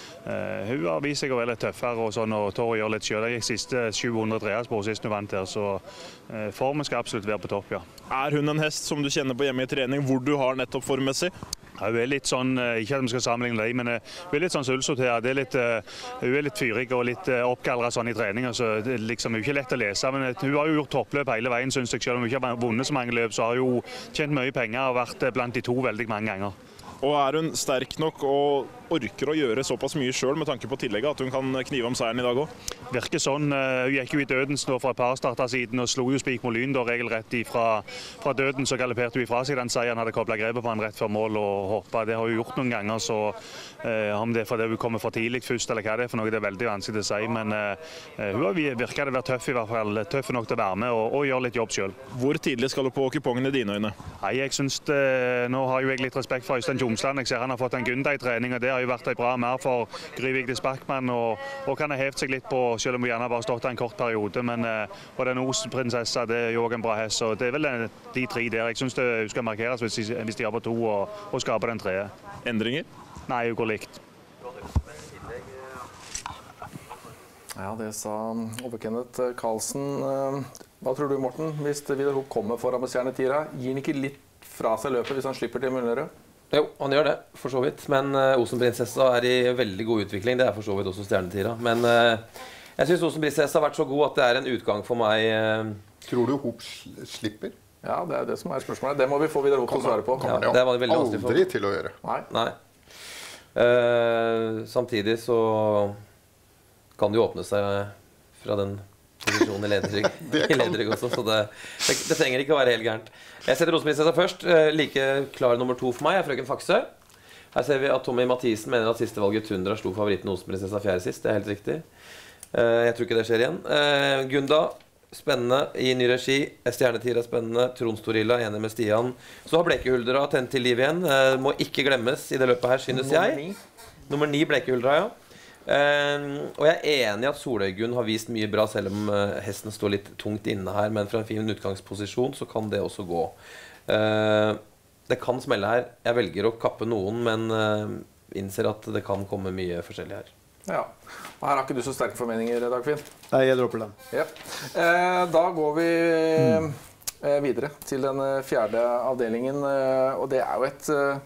Speaker 21: eh, hun har vist seg å være litt tøffere og sånn, og tår å gjøre litt selv. Det gikk siste sju hundre treaspor sist hun vant her, så eh, formen skal absolutt være på topp, ja.
Speaker 1: Er hun en hest som du kjenner på hjemme i trening, hvor du har nettopp formmessig?
Speaker 21: Ja, hun er litt sånn, ikke at vi skal sammenligne deg, men hun er litt sånn sulsotert. Det er litt, hun er litt fyrig og litt oppkaldret sånn i trening, så det er liksom ikke lett å lese. Men hun har jo gjort toppløp hele veien, synes jeg. Selv om hun ikke har vunnet så mange løp, så har hun tjent mye penger og vært blant de to veldig mange ganger.
Speaker 1: Og er hun sterk nok og orker å gjøre såpass mye selv med tanke på tillegget at hun kan knive om seieren i dag også?
Speaker 21: Virker sånn. Hun gikk jo i dødens nå for et par starter siden og slo jo Spik Molyn da regelrett fra, fra døden, så galopperte hun ifra seg den seieren, hadde koblet grepet på han rett før mål og hoppet. Det har hun gjort noen ganger, så eh, om det er fordi hun kommer for tidlig først eller hva det er for noe, det er veldig vanskelig å si, men eh, hun har virket å være tøff i hvert fall, tøff nok til å være med og, og gjøre litt jobb selv.
Speaker 1: Hvor tidlig skal hun på kupongen i dine øyne?
Speaker 21: Nei, jeg synes det, nå har jo jeg litt respekt for Øystein Tjomsland. Jeg ser han har fått en Gunda-trening, og det har jo vært en bra mer for Gryvigde Sparkmann, og, og kan ha hevet seg litt på, selv om hun gjerne bare har stått en kort periode, men og den Osenprinsessa, det er jo også en bra hest, så det er vel de tre der. Jeg synes det skal markeres hvis de, hvis de har på to og, og skaper den tre.
Speaker 1: Endringer?
Speaker 21: Nei, hun går likt.
Speaker 5: Ja, det sa Ove Kenneth Karlsen. Hva tror du, Morten, hvis Vidar Hoop kommer foran med stjernetira? Gir han ikke litt fra seg løpet hvis han slipper til Møllerød?
Speaker 8: Jo, han gjør det, for så vidt. Men uh, Osenprinsessa er i veldig god utvikling. Det er for så vidt også stjernetira. Men uh, jeg synes Osenprinsessa har vært så god at det er en utgang for meg. Uh...
Speaker 7: Tror du Hoop slipper?
Speaker 5: Ja, det er det som er spørsmålet. Det må vi få Vidar Hoop til å svare på.
Speaker 7: Ja, det var det aldri for. til å gjøre.
Speaker 5: Nei.
Speaker 8: Nei. Uh, samtidig så kan det jo åpne seg fra den posisjonen i lederrygg, i lederrygg også, så det, det, det trenger ikke å være helt gærent. Jeg setter Osenprinsessa først. Like klar nummer to for meg er Frøken Faxe. Her ser vi at Tommy Mathisen mener at siste valget Tundra slo favoritten Osenprinsessa fjerde sist. Det er helt riktig. Jeg tror ikke det skjer igjen. Gunda, spennende i ny regi. Stjernetira er spennende. Trond Storilla, enig med Stian. Så har Blekehuldra tent til liv igjen. Må ikke glemmes i det løpet her, synes jeg. Nummer ni Blekehuldra, ja. Uh, og jeg er enig i at Soløygunn har vist mye bra, selv om uh, hesten står litt tungt inne her, men fra en fin utgangsposisjon så kan det også gå. Uh, det kan smelle her. Jeg velger å kappe noen, men uh, innser at det kan komme mye forskjellig her.
Speaker 5: Ja, og her har ikke du så sterke formeninger, Dagfinn?
Speaker 6: Nei, jeg dropper den.
Speaker 5: Ja. Uh, da går vi uh, videre til den fjerde avdelingen, uh, og det er jo et uh,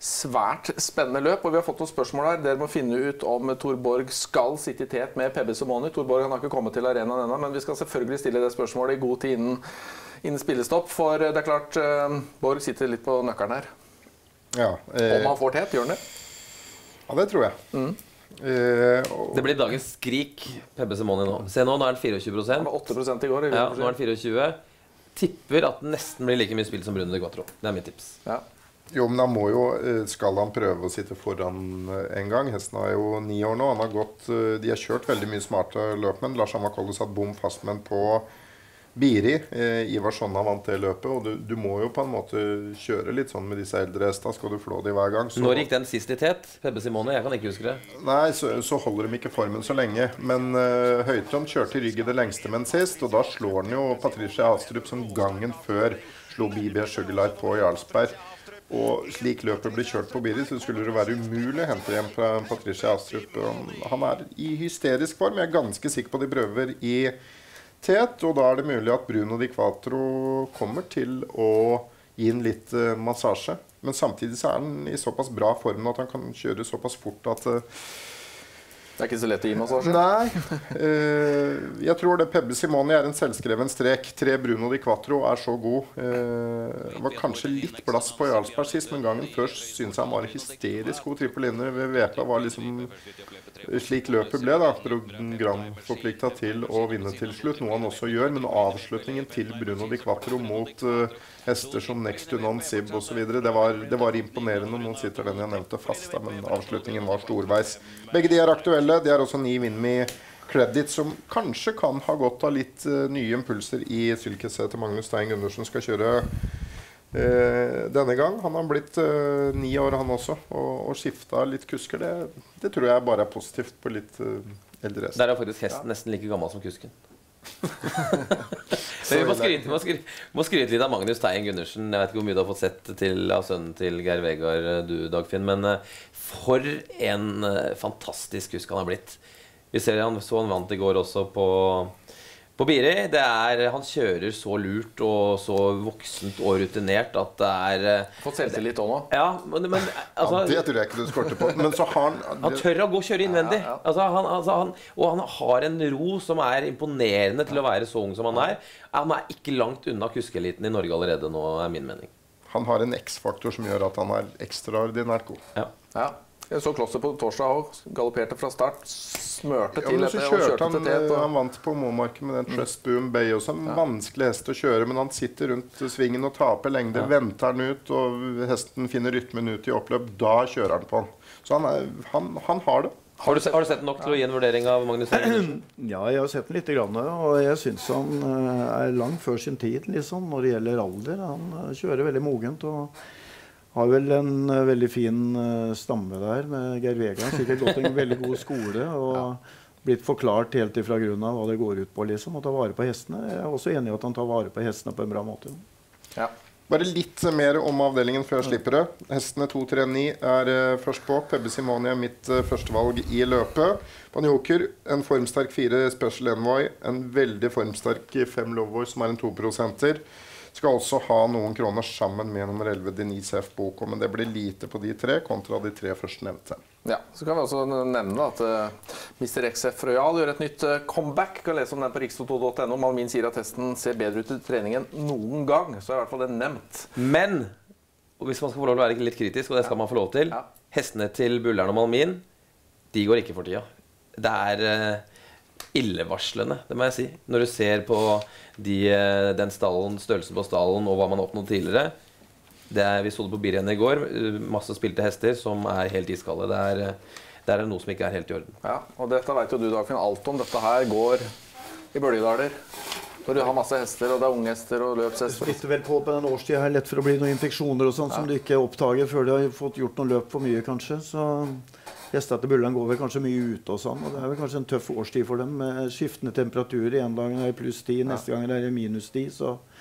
Speaker 5: svært spennende løp, og vi har fått noen spørsmål her. Dere må finne ut om Tor Borg skal sitte i tet med Pebbe Simoni. Tor Borg han har ikke kommet til arenaen ennå, men vi skal selvfølgelig stille det spørsmålet i god tid innen, innen spillestopp, for det er klart uh, Borg sitter litt på nøkkelen her.
Speaker 7: Ja, eh,
Speaker 5: om han får tet, gjør han det?
Speaker 7: Ja, det tror jeg.
Speaker 5: Mm.
Speaker 7: Eh, og...
Speaker 8: Det blir dagens skrik, Pebbe Simoni nå. Se nå, nå er han fireogtjue prosent.
Speaker 5: Han var åtte prosent i går.
Speaker 8: Ja, nå er han fireogtjue. Tipper at det nesten blir like mye spill som Bruno de Quattro. Det er mitt tips.
Speaker 5: Ja.
Speaker 7: Jo, men han må jo, skal han prøve å sitte foran en gang. Hesten er jo ni år nå. Han har gått, de har kjørt veldig mye smarte løpmenn. Lars Amakollo satt bom fastmenn på Biri. Eh, Ivar Sjonna vant det løpet. Og du, du må jo på en måte kjøre litt sånn med disse eldre hestene. Skal du flå de hver gang. Så...
Speaker 8: Når gikk den sist i tet? Pebbe Simoni? Jeg kan ikke huske det.
Speaker 7: Nei, så, så holder de ikke formen så lenge. Men uh, Høytrond kjørte i ryggen det lengste menn sist. Og da slår han jo Patricia Astrup som gangen før slo B B Sugarlight på Jarlsberg. Og slik løpet blir kjørt på Biri, så skulle det være umulig å hente hjem fra Patricia Astrup. Han er i hysterisk form. Jeg er ganske sikker på de prøver i tet, og da er det mulig at Bruno di Quattro kommer til å gi en litt uh, massasje. Men samtidig så er han i såpass bra form at han kan kjøre såpass fort at... Uh,
Speaker 5: det er ikke så lett å gi massasje.
Speaker 7: Nei. Uh, jeg tror det Pebbe Simoni er en selvskreven strek. Tre Bruno di Quattro er så god. Uh, var kanskje litt blass på Jarlsberg sist, men gangen før synes jeg han var hysterisk god trippelinjer. Veka var liksom slik løpet ble da. Program forpliktet til å vinne til slutt, noe han også gjør. Men avslutningen til Bruno di Quattro mot uh, hester som Next to Non, Sib og så videre, det var, det var imponerende. Nå sitter den jeg nevnte fast, da, men avslutningen var storveis. Begge de er aktuelle. Det er også ni Win Me Credit, som kanskje kan ha gått av litt uh, nye impulser i Sylkeset til Magnus Stein Gundersen skal kjøre uh, denne gang. Han har blitt uh, ni år han også, og, og skiftet litt kusker. Det, det tror jeg bare er positivt på litt uh, eldre hest.
Speaker 8: Der er faktisk hesten ja. nesten like gammel som kusken. Vi må skryte, må, skryte, må skryte litt av Magnus Stein Gundersen. Jeg vet ikke hvor mye du har fått sett til, av sønnen til Geir Vegard, du Dagfinn, men uh, for en uh, fantastisk kusk han har blitt. Vi ser han, så han vant i går også på, på Biri. Det er, han kjører så lurt og så voksent og rutinert at det er uh,
Speaker 5: Fått selvtillit også nå.
Speaker 8: Ja, men, men altså,
Speaker 7: ja, det tror jeg ikke du skorter på. Men så har han...
Speaker 8: Han tør å gå og kjøre innvendig. Ja, ja. Altså, han, altså, han, og han har en ro som er imponerende til å være så ung som han er. Han er ikke langt unna kuskeeliten i Norge allerede nå, er min mening.
Speaker 7: Han har en X-faktor som gjør at han er ekstraordinært god.
Speaker 8: Ja.
Speaker 5: Ja. Jeg så Klosser på torsdag også, galopperte fra start, smørte
Speaker 7: ja,
Speaker 5: til
Speaker 7: etter,
Speaker 5: og kjørte
Speaker 7: han,
Speaker 5: til tet. Og...
Speaker 7: Han vant på Momarken med den Trust Boom Bay, også en ja. vanskelig hest å kjøre, men han sitter rundt svingen og taper lengde, ja. venter han ut, og hesten finner rytmen ut i oppløp, da kjører han på han. Så han, er, han, han har det.
Speaker 8: Har du, har du sett nok til å gi en vurdering av Magnus Stein?
Speaker 6: Ja, jeg har sett den litt grann, og jeg synes han er langt før sin tid, liksom, når det gjelder alder. Han kjører veldig mogent, og har vel en uh, veldig fin uh, stamme der med Geir Vegard. Sikkert gått en veldig god skole og ja. blitt forklart helt ifra grunnen av hva det går ut på, liksom, å ta vare på hestene. Jeg er også enig i at han tar vare på hestene på en bra måte.
Speaker 7: Ja. Bare litt mer om avdelingen før jeg slipper det. Hestene to tre ni er uh, først på. Pebbe Simoni er mitt uh, førstevalg i løpet. Banjoker, en formsterk fire Special Envoy, en veldig formsterk fem Loveboy som er en to prosenter. Skal også ha noen kroner sammen med nummer elleve Denise F. Boko, men det blir lite på de tre kontra de tre først nevnte.
Speaker 5: Ja, så kan vi også nevne at uh, mister X F Royal gjør et nytt uh, comeback. Kan lese om den på rikstoto punktum no. Malmin sier at testen ser bedre ut i treningen noen gang, så er i hvert fall det nevnt.
Speaker 8: Men, og hvis man skal få lov til å være litt kritisk, og det skal man få lov til, ja. hestene til Bullern og Malmin, de går ikke for tida. Det er... Uh, illevarslende, det må jeg si. Når du ser på de, den stallen, størrelsen på stallen og hva man har oppnådd tidligere. Det er, vi så det på Biri i går, masse spilte hester som er helt iskalde. Det er, det er noe som ikke er helt i orden.
Speaker 5: Ja, og dette vet jo du, Dagfinn, alt om. Dette her går i bølgedaler. Når du har masse hester, og det er unge hester og løpshester.
Speaker 6: Det splitter vel på på den årstiden her, lett for å bli noen infeksjoner og sånt, ja. som du ikke oppdager før du har fått gjort noen løp for mye, kanskje. Så hestene til Bullern går vel kanskje mye ute og sånn, og det er vel kanskje en tøff årstid for dem, med skiftende temperaturer. En dag er det pluss ti, neste gang er det minus ti, så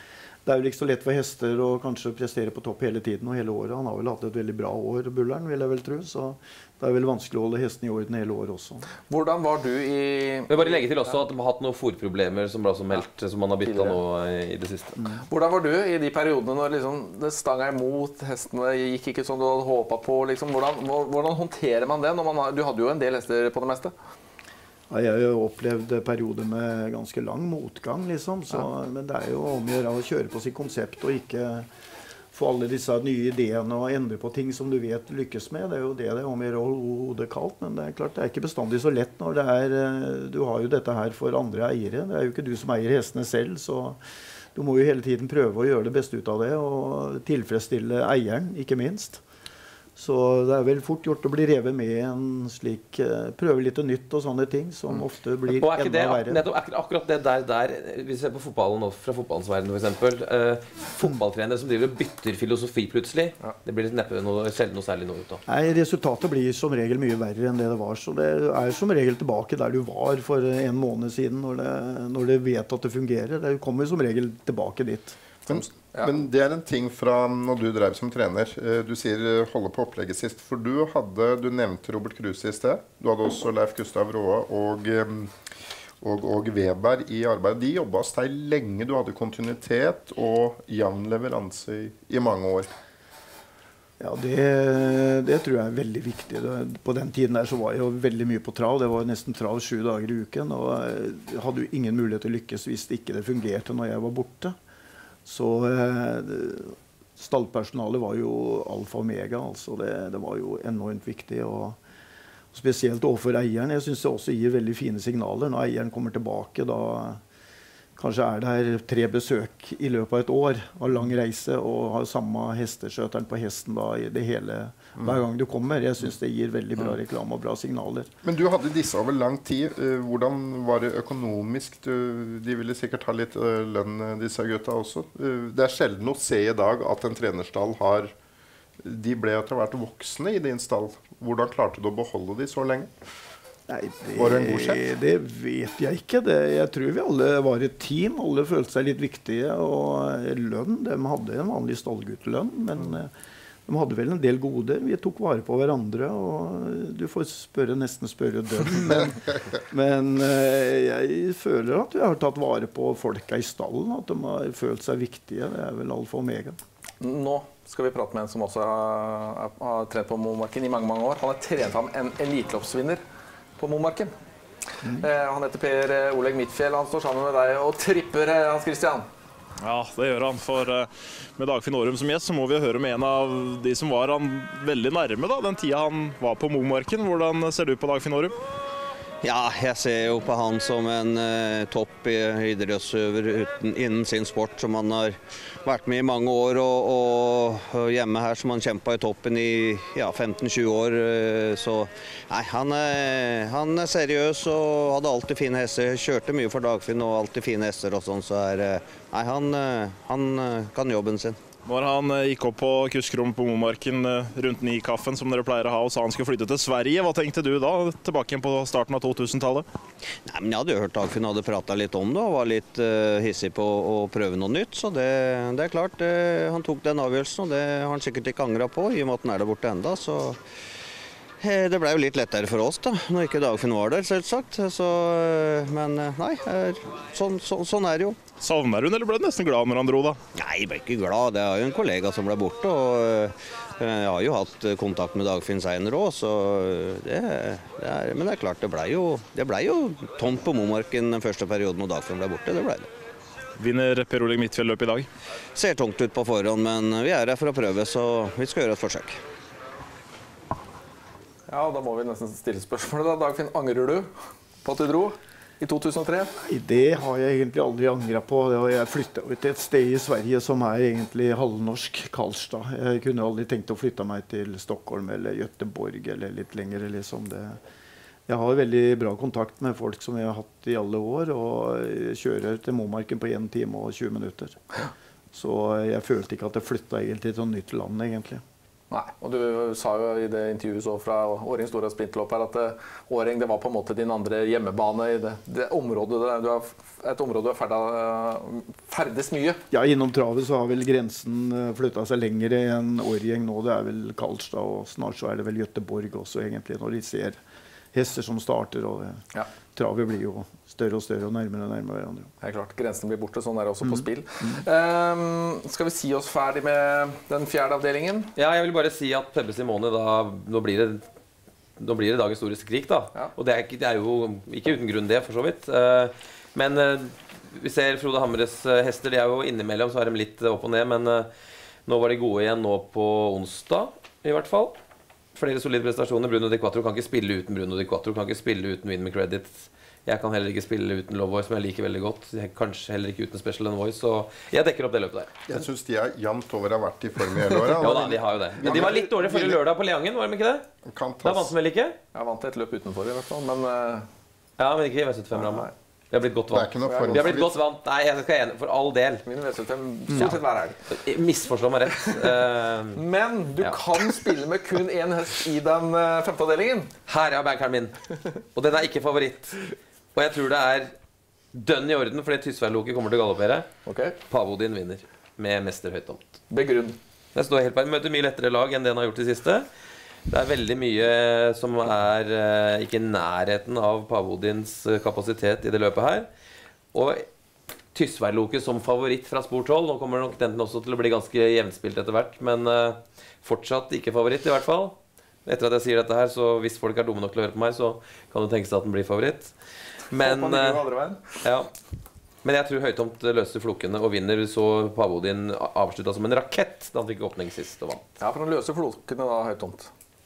Speaker 6: det er jo ikke så lett for hester å kanskje prestere på topp hele tiden og hele året. Han har vel hatt et veldig bra år, Bullern, vil jeg vel tro. Så det er vel vanskelig å holde hesten i orden hele året også.
Speaker 5: Hvordan var du i...
Speaker 8: Men bare legge til også at de har hatt noen fôrproblemer som ble som meldt, som man har byttet nå i det siste.
Speaker 5: Mm. Hvordan var du i de periodene når liksom det stanga imot, hestene gikk ikke som du hadde håpet på? Liksom? Hvordan, hvordan håndterer man det? Når man har, du hadde jo en del hester på det meste.
Speaker 6: Ja, jeg har jo opplevd perioder med ganske lang motgang, liksom. Så, ja. Men det er jo om å gjøre å kjøre på sitt konsept og ikke få alle disse nye ideene og endre på ting som du vet lykkes med. Det er jo det det er om å gjøre å holde hodet kaldt, men det er klart det er ikke bestandig så lett når det er, du har jo dette her for andre eiere. Det er jo ikke du som eier hestene selv, så du må jo hele tiden prøve å gjøre det beste ut av det og tilfredsstille eieren, ikke minst. Så det er vel fort gjort å bli revet med en slik, prøve litt nytt og sånne ting, som ofte blir enda
Speaker 8: det,
Speaker 6: verre.
Speaker 8: Nettopp, er akkurat det der, der, vi ser på fotballen fra fotballens verden for eksempel, eh, fotballtrenere som driver og bytter filosofi plutselig, ja. Det blir neppe noe, sjelden noe særlig noe ut av.
Speaker 6: Nei, resultatet blir som regel mye verre enn det det var, så det er som regel tilbake der du var for en måned siden, når det, når det vet at det fungerer. Det kommer som regel tilbake dit.
Speaker 7: Men, ja. men det er en ting fra når du drev som trener. Du sier holde på opplegget sist. For du hadde, du nevnte Robert Kruse i sted. Du hadde også Leif Gustav Råe og, og, og Weber i arbeid. De jobbet hos deg lenge. Du hadde kontinuitet og jevn leveranse i, i mange år.
Speaker 6: Ja, det, det tror jeg er veldig viktig. På den tiden der så var jeg jo veldig mye på trav. Det var nesten trav sju dager i uken. Og jeg hadde jo ingen mulighet til å lykkes hvis ikke det fungerte når jeg var borte. Så eh, stallpersonalet var jo alfa og omega, altså det, det var jo enormt viktig, og, og spesielt overfor eieren. Jeg synes det også gir veldig fine signaler når eieren kommer tilbake, da kanskje er det her tre besøk i løpet av et år, av lang reise, og har samme hesteskjøteren på hesten da i det hele, hver gang du kommer. Jeg synes det gir veldig bra reklame og bra signaler.
Speaker 7: Men du hadde disse over lang tid. Hvordan var det økonomisk? De ville sikkert ha litt lønn, disse gutta også. Det er sjelden å se i dag at en trenerstall har... De ble etter hvert voksne i din stall. Hvordan klarte du å beholde de så lenge?
Speaker 6: Nei, det,
Speaker 7: var det en god sjef?
Speaker 6: Det vet jeg ikke. Det, jeg tror vi alle var et team. Alle følte seg litt viktige. Og lønn, de hadde en vanlig stallguttlønn, men de hadde vel en del goder. Vi tok vare på hverandre, og du får spørre, nesten spørre død. Men, men jeg føler at vi har tatt vare på folka i stallen, at de har følt seg viktige. Det er vel alfa og omega.
Speaker 5: Nå skal vi prate med en som også har, har trent på Momarken i mange, mange år. Han har trent ham en eliteloppsvinner på Momarken. Mm. Eh, han heter Per Oleg Midtfjell. Han står sammen med deg og tripper, Hans Christian.
Speaker 1: Ja, det gjør han. For med Dagfinn Årum som gjest så må vi høre med en av de som var han veldig nærme da, den tida han var på Momarken. Hvordan ser du på Dagfinn Årum?
Speaker 2: Ja, jeg ser jo på han som en uh, topp idrettsøver uten, innen sin sport, som han har vært med i mange år, og, og, og hjemme her som han kjempet i toppen i ja, femten tjue år. Uh, så nei, han er, han er seriøs og hadde alltid fine hester. Kjørte mye for Dagfinn og alltid fine hester og sånn, så er, uh, nei, han, uh, han uh, kan jobben sin.
Speaker 1: Når han gikk opp på kuskerommet på Momarken rundt ni-kaffen som dere pleier å ha, og sa han skulle flytte til Sverige, hva tenkte du da, tilbake igjen på starten av totusentallet?
Speaker 2: Nei, men jeg hadde jo hørt Dagfinn hadde pratet litt om det, og var litt uh, hissig på å prøve noe nytt, så det, det er klart, uh, han tok den avgjørelsen, og det har han sikkert ikke angret på, i og med at han er der borte enda, så uh, det ble jo litt lettere for oss da, når ikke Dagfinn var der, selvsagt, så, uh, men uh, nei, uh, sånn, så, sånn er det jo.
Speaker 1: Savner hun, eller ble du nesten glad når han dro da?
Speaker 2: Nei, jeg ble ikke glad. Det er jo en kollega som ble borte, og jeg har jo hatt kontakt med Dagfinn senere også, så det, det er, men det er klart, det ble jo, det ble jo tomt på Momarken den første perioden når Dagfinn ble borte, det ble det.
Speaker 1: Vinner Per Oleg Midtfjell løp i dag?
Speaker 2: Ser tungt ut på forhånd, men vi er her for å prøve, så vi skal gjøre et forsøk.
Speaker 5: Ja, da må vi nesten stille spørsmålet da. Dagfinn, angrer du på at du dro i to tusen og tre?
Speaker 6: Nei, det har jeg egentlig aldri angret på. Jeg flyttet til et sted i Sverige som er egentlig halvnorsk, Karlstad. Jeg kunne aldri tenkt å flytte meg til Stockholm eller Göteborg eller litt lenger. Liksom det. Jeg har veldig bra kontakt med folk som jeg har hatt i alle år, og jeg kjører til Momarken på en time og tjue minutter. Så jeg følte ikke at jeg flyttet egentlig til et nytt land, egentlig.
Speaker 5: Nei, og du sa jo i det intervjuet så fra Åring Store Sprinterlopp her at Åring, det var på en måte din andre hjemmebane i det, det området der. Du har et område du har ferda, ferdes mye.
Speaker 6: Ja, innom travet så har vel grensen flyttet seg lenger enn Årgjeng nå. Det er vel Karlstad, og snart så er det vel Göteborg også egentlig, når de ser hester som starter, og ja. Travet blir jo større og større og nærmere og nærmere hverandre.
Speaker 5: Helt klart, grensen blir borte, sånn er det også
Speaker 6: Mm.
Speaker 5: på spill.
Speaker 6: Mm.
Speaker 5: Um, skal vi si oss ferdig med den fjerde avdelingen?
Speaker 8: Ja, jeg vil bare si at Pebbe Simone, da, nå blir det, nå blir det dagens store skrik da.
Speaker 5: Ja.
Speaker 8: Og det er, ikke, det er jo ikke uten grunn det, for så vidt. Uh, men uh, vi ser Frode Hamres uh, hester, de er jo innimellom, så er de litt opp og ned, men uh, nå var de gode igjen nå på onsdag, i hvert fall. Flere solide prestasjoner. Bruno Di Quattro kan ikke spille uten Bruno Di Quattro, kan ikke spille uten Win Me Credit. Jeg kan heller ikke spille uten Love Voice, som jeg liker veldig godt. Jeg, kanskje heller ikke uten Special and Voice, så jeg dekker opp det løpet der.
Speaker 7: Jeg synes de er jevnt over har vært i form i hele året.
Speaker 8: Jo da, de har jo det. Men de var litt dårlige forrige lørdag på Leangen, var de ikke det? Da vant de vel ikke?
Speaker 5: Jeg vant et løp utenfor i hvert fall, men... Uh...
Speaker 8: Ja, men ikke i V syttifem-ramma. Vi har blitt godt vant.
Speaker 7: Det er ikke noe form
Speaker 8: Vi har blitt godt vant. Nei, jeg skal enig, for all del.
Speaker 5: Min V syttifem stort sett hver helg.
Speaker 8: Misforstå meg rett. Uh,
Speaker 5: Men du ja. kan spille med kun én hest i den uh, femte avdelingen.
Speaker 8: Her er bankeren min. Og den er ikke favoritt. Og jeg tror det er dønn i orden, fordi Tysværloket kommer til å galoppere.
Speaker 5: Okay.
Speaker 8: Pavodin vinner med Mester Høytomt.
Speaker 5: Begrunn.
Speaker 8: Det står helt på. Møter mye lettere lag enn det han har gjort i siste. Det er veldig mye som er uh, ikke i nærheten av Pavodins uh, kapasitet i det løpet her. Og Tysværloket som favoritt fra spor tolv. Nå kommer nok den også til å bli ganske jevnspilt etter hvert, men uh, fortsatt ikke favoritt i hvert fall. Etter at jeg sier dette her, så hvis folk er dumme nok til å høre på meg, så kan det tenkes at den blir favoritt. Men, uh, ja. Men jeg tror Høytomt løser flokene og vinner, så Pavodin avsluttet som en rakett da han fikk åpning sist og vant.
Speaker 5: Ja, for han løser flokene da, Høytomt.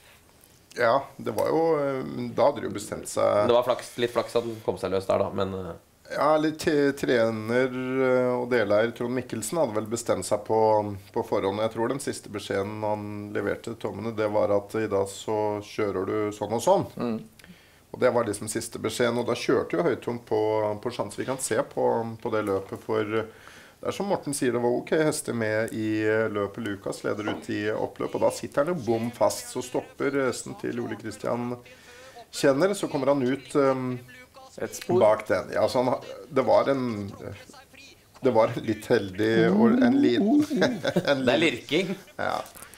Speaker 7: Ja, det var jo, da hadde de jo bestemt seg.
Speaker 8: Det var flaks, litt flaks at den kom seg løs der da, men...
Speaker 7: Ja, litt trener og deleier Trond Mikkelsen hadde vel bestemt seg på, på forhånd. Jeg tror den siste beskjeden han leverte til Tommene, det var at i dag så kjører du sånn og sånn. Mm. Og det var liksom siste beskjeden, og da kjørte jo Høytomt på, på sjanse. Vi kan se på, på det løpet, for det er som Morten sier, det var ok hester med i løpet. Lukas leder ut i oppløp, og da sitter han jo bom fast, så stopper hesten til Ole Kristian Kjenner, så kommer han ut um, bak den. Ja, så han, det var en... Det var litt heldig og en liten... en
Speaker 8: det er lirking.
Speaker 7: Ja.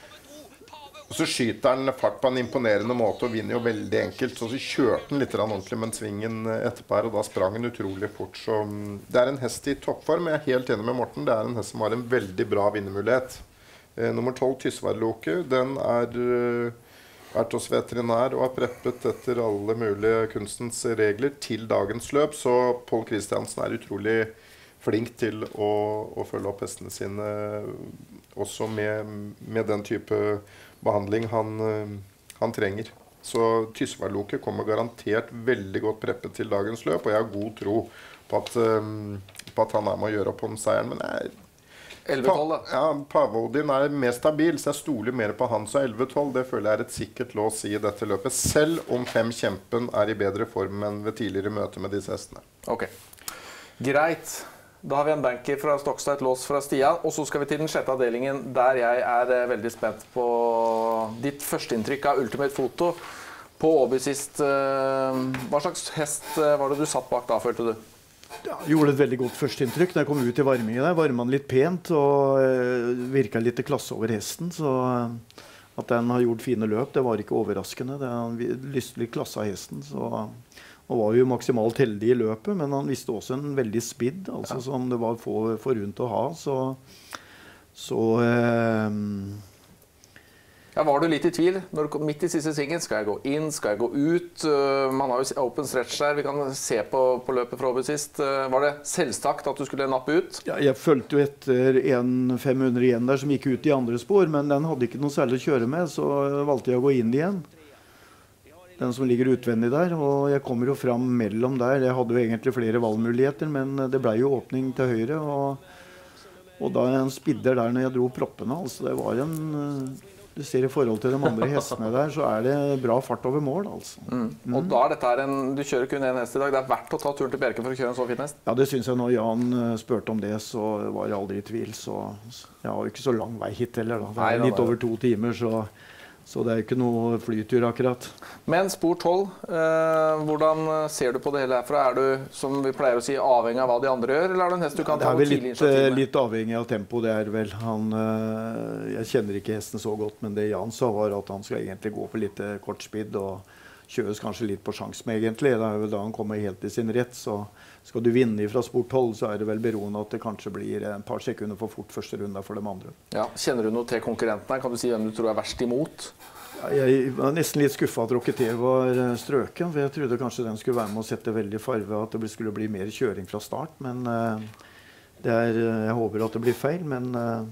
Speaker 7: Og så skyter han fart på en imponerende måte og vinner jo veldig enkelt. Så, så kjørte han litt ordentlig med svingen etterpå her, og da sprang han utrolig fort. Så det er en hest i toppform. Jeg er helt enig med Morten. Det er en hest som har en veldig bra vinnermulighet. Eh, nummer tolv, Tysværloket, den er eh, vært hos veterinær og har preppet etter alle mulige kunstens regler til dagens løp. Så Pål Kristiansen er utrolig flink til å, å følge opp hestene sine, også med, med den type behandling han, han trenger. Så Tysværloket kommer garantert veldig godt preppet til dagens løp, og jeg har god tro på at, um, på at han er med å gjøre opp om seieren. Men jeg,
Speaker 5: elleve tolv da?
Speaker 7: Ja, Pavodin er mer stabil, så jeg stoler mer på han. Så elleve tolv, det føler jeg er et sikkert lås i dette løpet, selv om Fem Kjempen er i bedre form enn ved tidligere møte med disse hestene.
Speaker 5: Ok, greit. Da har vi en banker fra Stokstad, et lås fra Stian, og så skal vi til den sjette avdelingen, der jeg er veldig spent på ditt førsteinntrykk av Ultimate Photo på Åby sist. Hva slags hest var det du satt bak da, følte du?
Speaker 6: Ja, gjorde et veldig godt førsteinntrykk. Da jeg kom ut i varmingen der, varmet han litt pent og virket litt klasse over hesten, så at den har gjort fine løp, det var ikke overraskende. Det er lystelig klasse av hesten, så... Han var jo maksimalt heldig i løpet, men han visste også en veldig spidd, altså, ja. Som det var for, for rundt å ha. Så, så eh...
Speaker 5: ja, var du litt i tvil når du kom midt i siste svingen? Skal jeg gå inn? Skal jeg gå ut? Uh, man har jo open stretch der. Vi kan se på, på løpet fra Åby sist. Uh, var det selvsagt at du skulle nappe ut?
Speaker 6: Ja, jeg følte jo etter en fem hundre igjen der som gikk ut i andre spor, men den hadde ikke noe særlig å kjøre med, så valgte jeg å gå inn igjen. Den som ligger utvendig der, og jeg kommer jo fram mellom der. Jeg hadde jo egentlig flere valgmuligheter, men det ble jo åpning til høyre, og, og da en spidder der når jeg dro proppene, altså det var en, du ser i forhold til de andre hestene der, så er det bra fart over mål, altså.
Speaker 5: Mm. Og da er dette her en, du kjører kun en hest i dag, det er verdt å ta turen til Bjerke for å kjøre en så fin hest?
Speaker 6: Ja, det synes jeg når Jan spurte om det, så var jeg aldri i tvil, så jeg har jo ikke så lang vei hit heller da. Det er litt over to timer, så, så det er ikke noe flytur akkurat.
Speaker 5: Men spor tolv, eh, hvordan ser du på det hele herfra? Er du, som vi pleier å si, avhengig av hva de andre gjør, eller er det en hest du kan ta noe tidlig initiativ med?
Speaker 6: Det er vel litt, litt avhengig av tempo, det er vel. Han, jeg kjenner ikke hesten så godt, men det Jan sa var at han skal egentlig gå på litt kortspidd og kjøres kanskje litt på sjans med egentlig. Det er vel da han kommer helt til sin rett, så skal du vinne fra sport tolv, så er det vel beroende at det kanskje blir et par sekunder for fort første runde for de andre.
Speaker 5: Ja, kjenner du noe til konkurrentene? Kan du si hvem du tror er verst imot?
Speaker 6: Ja, jeg var nesten litt skuffet at Rocketeer var strøken, for jeg trodde kanskje den skulle være med å sette veldig farve, at det skulle bli mer kjøring fra start, men det er, jeg håper at det blir feil, men,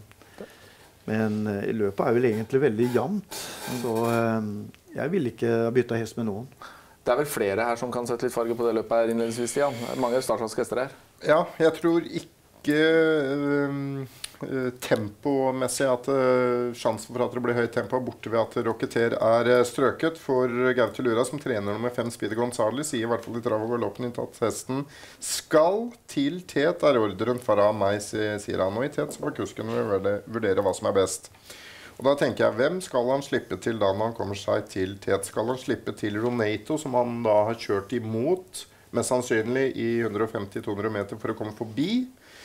Speaker 6: men løpet er vel egentlig veldig jevnt, så jeg vil ikke bytte hest med noen.
Speaker 5: Det er vel flere her som kan sette litt farge på det løpet her innledningsvis, Stian. Mange startklassiske hester her.
Speaker 7: Ja, jeg tror ikke um, tempomessig at uh, sjansen for at det blir høyt tempo borte ved at Rocketeer er uh, strøket. For Gaute Lura, som trener nummer fem Speedy Gonzales, sier i hvert fall i trav og galoppen at hesten skal til tet, er ordren fra meg, sier han. Og i tet så får kusken vurdere hva som er best. Og da tenker jeg, hvem skal han slippe til da når han kommer seg til tet? Skal han slippe til Ronato, som han da har kjørt imot, mest sannsynlig i hundre femti til to hundre meter for å komme forbi?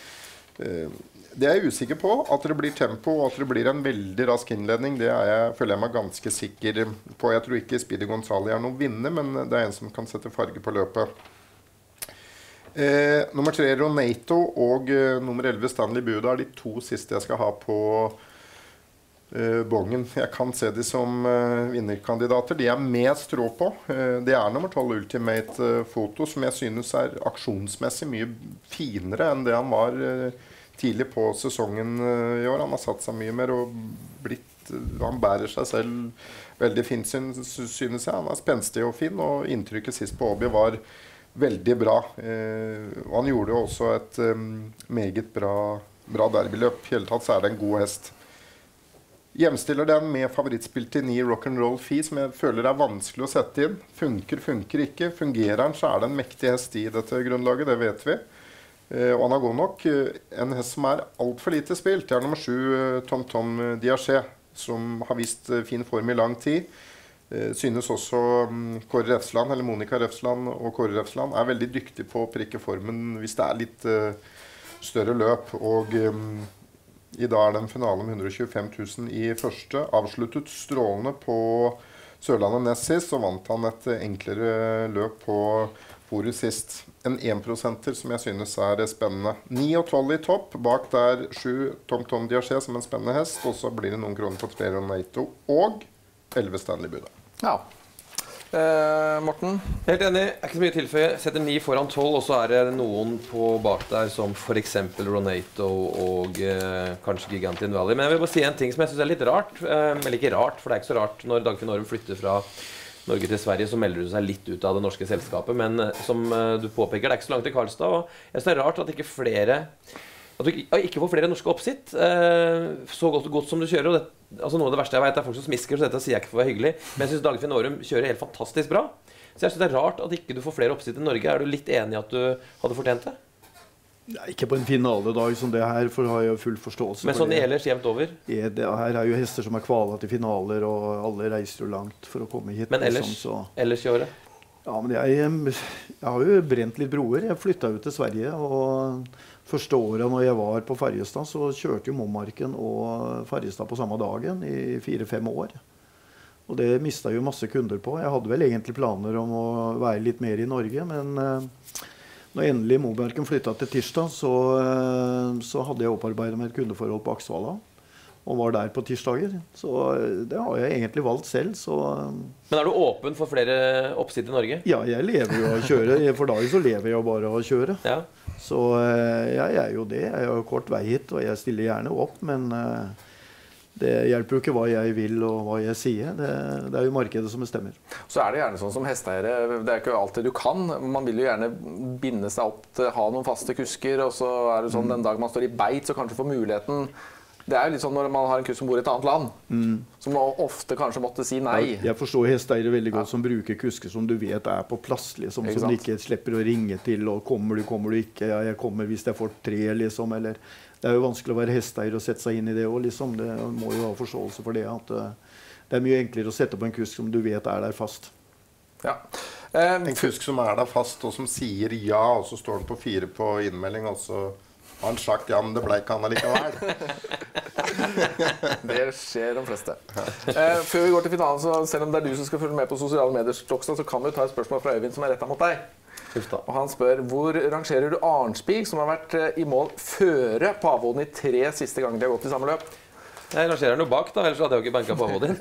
Speaker 7: Det er jeg usikker på. At det blir tempo og at det blir en veldig rask innledning, det er jeg, føler jeg meg ganske sikker på. Jeg tror ikke Speedy Gonzales er noen vinner, men det er en som kan sette farge på løpet. Eh, nummer tre Ronato og eh, nummer elleve Stanley Buda er de to siste jeg skal ha på Uh, bongen. Jeg kan se de som uh, vinnerkandidater. De er med strå på. Uh, det er nummer tolv Ultimate uh, Photo, som jeg synes er aksjonsmessig mye finere enn det han var uh, tidlig på sesongen uh, i år. Han har satt seg mye mer og blitt uh, han bærer seg selv veldig fint, synes, synes jeg. Han er spenstig og fin, og inntrykket sist på Åby var veldig bra. Uh, og han gjorde jo også et um, meget bra, bra derbyløp. I hele tatt så er det en god hest. Hjemstiller den med favorittspill til ni Rock'n'Roll Fee, som jeg føler er vanskelig å sette inn. Funker, funker ikke. Fungerer den, så er det en mektig hest i dette grunnlaget, det vet vi. Eh, og han har god nok. En hest som er alt for lite spilt, det er nummer sju Tom Tom Diaché, som har vist fin form i lang tid. Eh, synes også um, Kåre Refsland, eller Monica Refsland og Kåre Refsland er veldig dyktig på å prikke formen hvis det er litt uh, større løp. Og um, i dag er det en finale med hundre tjuefem tusen i første. Avsluttet strålende på Sørlandet nest sist, så vant han et enklere løp på Forus sist. En én-prosenter som jeg synes er spennende. ni og tolv i topp, bak der sju Tom Tom Diaché som en spennende hest, og så blir det noen kroner på tre Ronato og elleve Stanley Buda.
Speaker 5: Ja. Eh, Morten?
Speaker 8: Helt enig, jeg er ikke så mye tilføye. Setter ni foran tolv, og så er det noen på bak der som for eksempel Ronato og eh, kanskje Gigantin Valley. Men jeg vil bare si en ting som jeg synes er litt rart, eh, eller ikke rart, for det er ikke så rart når Dagfinn Aare flytter fra Norge til Sverige, så melder du seg litt ut av det norske selskapet, men eh, som eh, du påpeker, det er ikke så langt til Karlstad, og jeg synes det er rart at ikke flere at du ikke får flere norske oppsitt eh, så godt, godt som du kjører. Og det, altså noe av det verste jeg vet er folk som smisker, så dette sier jeg ikke for å være hyggelig. Men jeg synes Dagfinn Aare kjører helt fantastisk bra. Så jeg synes det er rart at ikke du får flere oppsitt i Norge. Er du litt enig i at du hadde fortjent det?
Speaker 6: Nei, ikke på en finaledag som det her, for har jeg full forståelse.
Speaker 8: Men sånn ellers jevnt over?
Speaker 6: Det, det her er jo hester som er kvala til finaler, og alle reiser jo langt for å komme hit.
Speaker 8: Men ellers,
Speaker 6: liksom,
Speaker 8: ellers i året?
Speaker 6: Ja, men jeg, jeg har jo brent litt broer. Jeg flyttet ut til Sverige, og første året når jeg var på Färjestad, så kjørte jo Mommarken og Färjestad på samme dagen i fire-fem år. Og det mistet jo masse kunder på. Jeg hadde vel egentlig planer om å være litt mer i Norge, men eh, når endelig Mommarken flyttet til tirsdag, så, eh, så hadde jeg opparbeidet med et kundeforhold på Aksvalla, og var der på tirsdager. Så det har jeg egentlig valgt selv. Så
Speaker 8: men er du åpen for flere oppsitt i Norge?
Speaker 6: Ja, jeg lever jo av å kjøre. For dagen så lever jeg bare av å kjøre.
Speaker 8: Ja.
Speaker 6: Så jeg er jo det. Jeg har kort vei hit, og jeg stiller gjerne opp, men det hjelper jo ikke hva jeg vil og hva jeg sier. Det, det er jo markedet som bestemmer.
Speaker 5: Så er det gjerne sånn som hesteeiere, det er ikke alltid du kan. Man vil jo gjerne binde seg opp til å ha noen faste kusker, og så er det sånn den dag man står i beit, så kanskje får muligheten Det er jo litt sånn når man har en kusk som bor i et annet land,
Speaker 6: Mm.
Speaker 5: som ofte kanskje måtte si nei.
Speaker 6: Jeg, jeg forstår hesteeiere veldig godt som bruker kusker som du vet er på plass, liksom,
Speaker 5: Ikke
Speaker 6: som de
Speaker 5: sant?
Speaker 6: ikke slipper å ringe til, og kommer du, kommer du ikke, ja, jeg kommer hvis jeg får tre, liksom, eller det er jo vanskelig å være hesteeier og sette seg inn i det også, liksom. Det må jo ha forståelse for det, at uh, det er mye enklere å sette på en kusk som du vet er der fast.
Speaker 5: Ja.
Speaker 7: En kusk som er der fast, og som sier ja, og så står den på fire på innmelding, og så har han sagt ja, men det ble ikke han allikevel.
Speaker 5: Det skjer de fleste. Eh, før vi går til finalen, så selv om det er du som skal følge med på sosiale medier, Stokstad, så kan vi ta et spørsmål fra Øyvind som er rettet mot deg. Og han spør, hvor rangerer du Arnspig, som har vært i mål føre Pavoden i tre siste ganger de har gått i samme løp?
Speaker 8: Jeg rangerer noe bak da, ellers hadde jeg jo ikke banket Pavoden.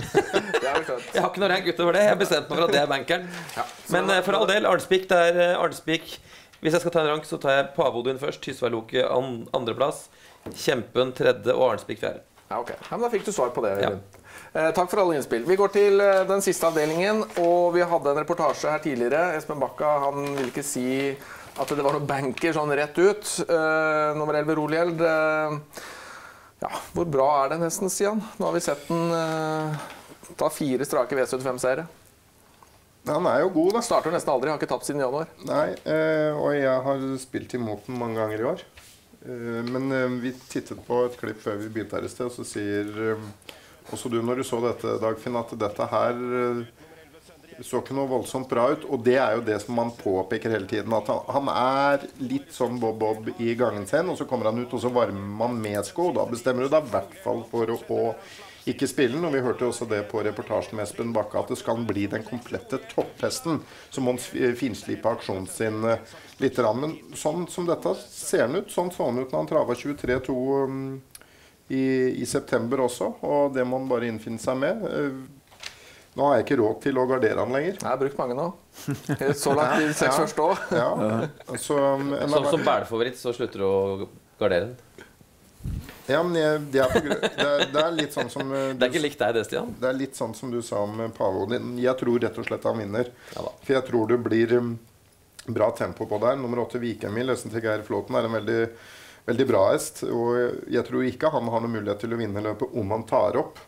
Speaker 8: Jeg har ikke noe rank utover det, jeg har bestemt meg for at det er bankeren. Ja, Men uh, for all del, Arnspik, det er uh, Arnspik. Hvis jeg skal ta en rank, så tar jeg Pavoden først, Tysværloke an andreplass, Kjempen tredje og Arnspik fjerde.
Speaker 5: Ja, ok. Ja, men da fikk du svar på det. Ja. Eh, takk for alle innspill. Vi går til eh, den siste avdelingen, og vi hadde en reportasje her tidligere. Espen Bakka, han vil ikke si at det var noen banker sånn rett ut. Eh, nummer elleve, Rolield. Eh, ja, hvor bra er den hesten, Stian? Nå har vi sett den eh, ta fire strake V syttifem-seire.
Speaker 7: Han er jo god, da.
Speaker 5: Starter nesten aldri, har ikke tapt siden januar.
Speaker 7: Nei, eh, og jeg har spilt imot den mange ganger i år. Eh, men eh, vi tittet på et klipp før vi begynte her i sted, og så sier eh, også du når du så dette, Dagfinn, at dette her eh, så ikke noe voldsomt bra ut. Og det er jo det som man påpeker hele tiden, at han, han er litt sånn Bob-Bob i gangen sin, og så kommer han ut, og så varmer man med sko, og da bestemmer du deg i hvert fall for å, å ikke spille den, og vi hørte også det på reportasjen med Espen Bakka, at det skal bli den komplette topphesten, så må han finslipe aksjonen sin litt. Men sånn som dette ser han ut, sånn så han ut når han travet tjuetre to um, i, i september også, og det må han bare innfinne seg med. Nå har jeg ikke råd til å gardere han lenger.
Speaker 5: Jeg har brukt mange nå. Så langt i seks første år.
Speaker 7: Ja. Ja. Så, um,
Speaker 8: Sånn som bælfavoritt, så slutter du å gardere den.
Speaker 7: Ja, men jeg, det, er på, det, er, det er litt sånn som du,
Speaker 8: Det er ikke likt deg det, Stian.
Speaker 7: Det er litt sånn som du sa om Pavoden. Jeg tror rett og slett han vinner. Ja, for jeg tror det blir um, bra tempo på der. Nummer åtte, Vikemil, løsen til Geir Flåten, er en veldig, veldig bra hest. Og jeg tror ikke han har noen mulighet til å vinne løpet om han tar opp.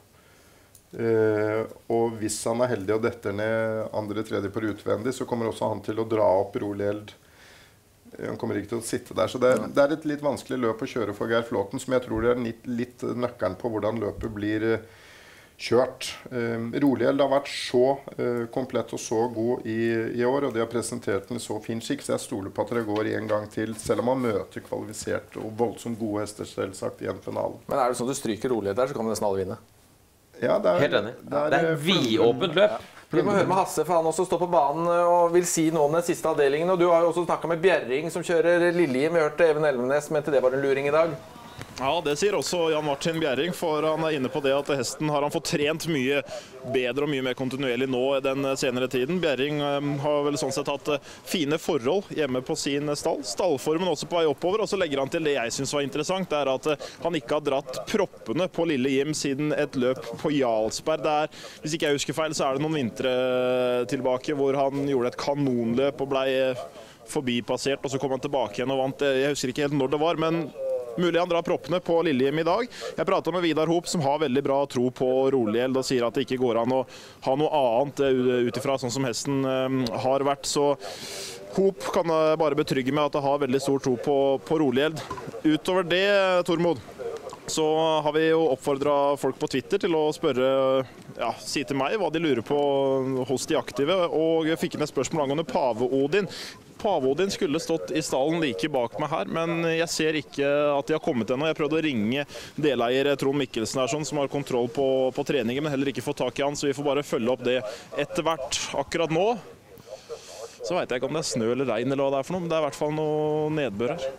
Speaker 7: Uh, og hvis han er heldig og detter ned andre-tredje på utvendig, så kommer også han til å dra opp Rolield. Han kommer ikke til å sitte der, så det, det er et litt vanskelig løp å kjøre for Geir Flåten, som jeg tror det er litt, litt nøkkelen på hvordan løpet blir uh, kjørt. Uh, Rolield har vært så uh, komplett og så god i, i år, og de har presentert den i så fin skikk, så jeg stoler på at det går en gang til, selv om man møter kvalifisert og voldsomt gode hester selvsagt i en finale.
Speaker 5: Men er det sånn at du stryker Rolield der, så kan nesten alle vinne?
Speaker 7: Ja, det er,
Speaker 8: helt enig. Det er, det er vidåpent løp. Ja.
Speaker 5: Vi må høre med Hasse, for han også står på banen og vil si noe om den siste avdelingen. Og du har jo også snakket med Bjerring, som kjører Lilje. Vi hørte Even Elvenes, mente det var en luring i dag.
Speaker 1: Ja, det sier også Jan Martin Bjerring, for han er inne på det at hesten har han fått trent mye bedre og mye mer kontinuerlig nå den senere tiden. Bjerring har vel sånn sett hatt fine forhold hjemme på sin stall. Stallformen også på vei oppover, og så legger han til det jeg synes var interessant, det er at han ikke har dratt proppene på Lille Jim siden et løp på Jarlsberg. Det er, hvis ikke jeg husker feil, så er det noen vintre tilbake hvor han gjorde et kanonløp og ble forbipassert, og så kom han tilbake igjen og vant. Jeg husker ikke helt når det var, men mulig han drar proppene på Lillehem i dag. Jeg pratet med Vidar Hop, som har veldig bra tro på Rolield, og sier at det ikke går an å ha noe annet utifra sånn som hesten har vært. Så Hop kan bare betrygge med at det har veldig stor tro på, på Rolield. Utover det, Tormod, så har vi jo oppfordret folk på Twitter til å spørre, ja, si til meg hva de lurer på hos de aktive, og fikk inn et spørsmål angående Pave-Odin. Pave-Odin skulle stått i stallen like bak meg her, men jeg ser ikke at de har kommet ennå. Jeg prøvde å ringe deleier Trond Mikkelsen her, sånn, som har kontroll på, på treningen, men heller ikke få tak i han, så vi får bare følge opp det etter hvert. Akkurat nå så vet jeg ikke om det er snø eller regn eller hva det er for noe, men det er i hvert fall noe nedbør her.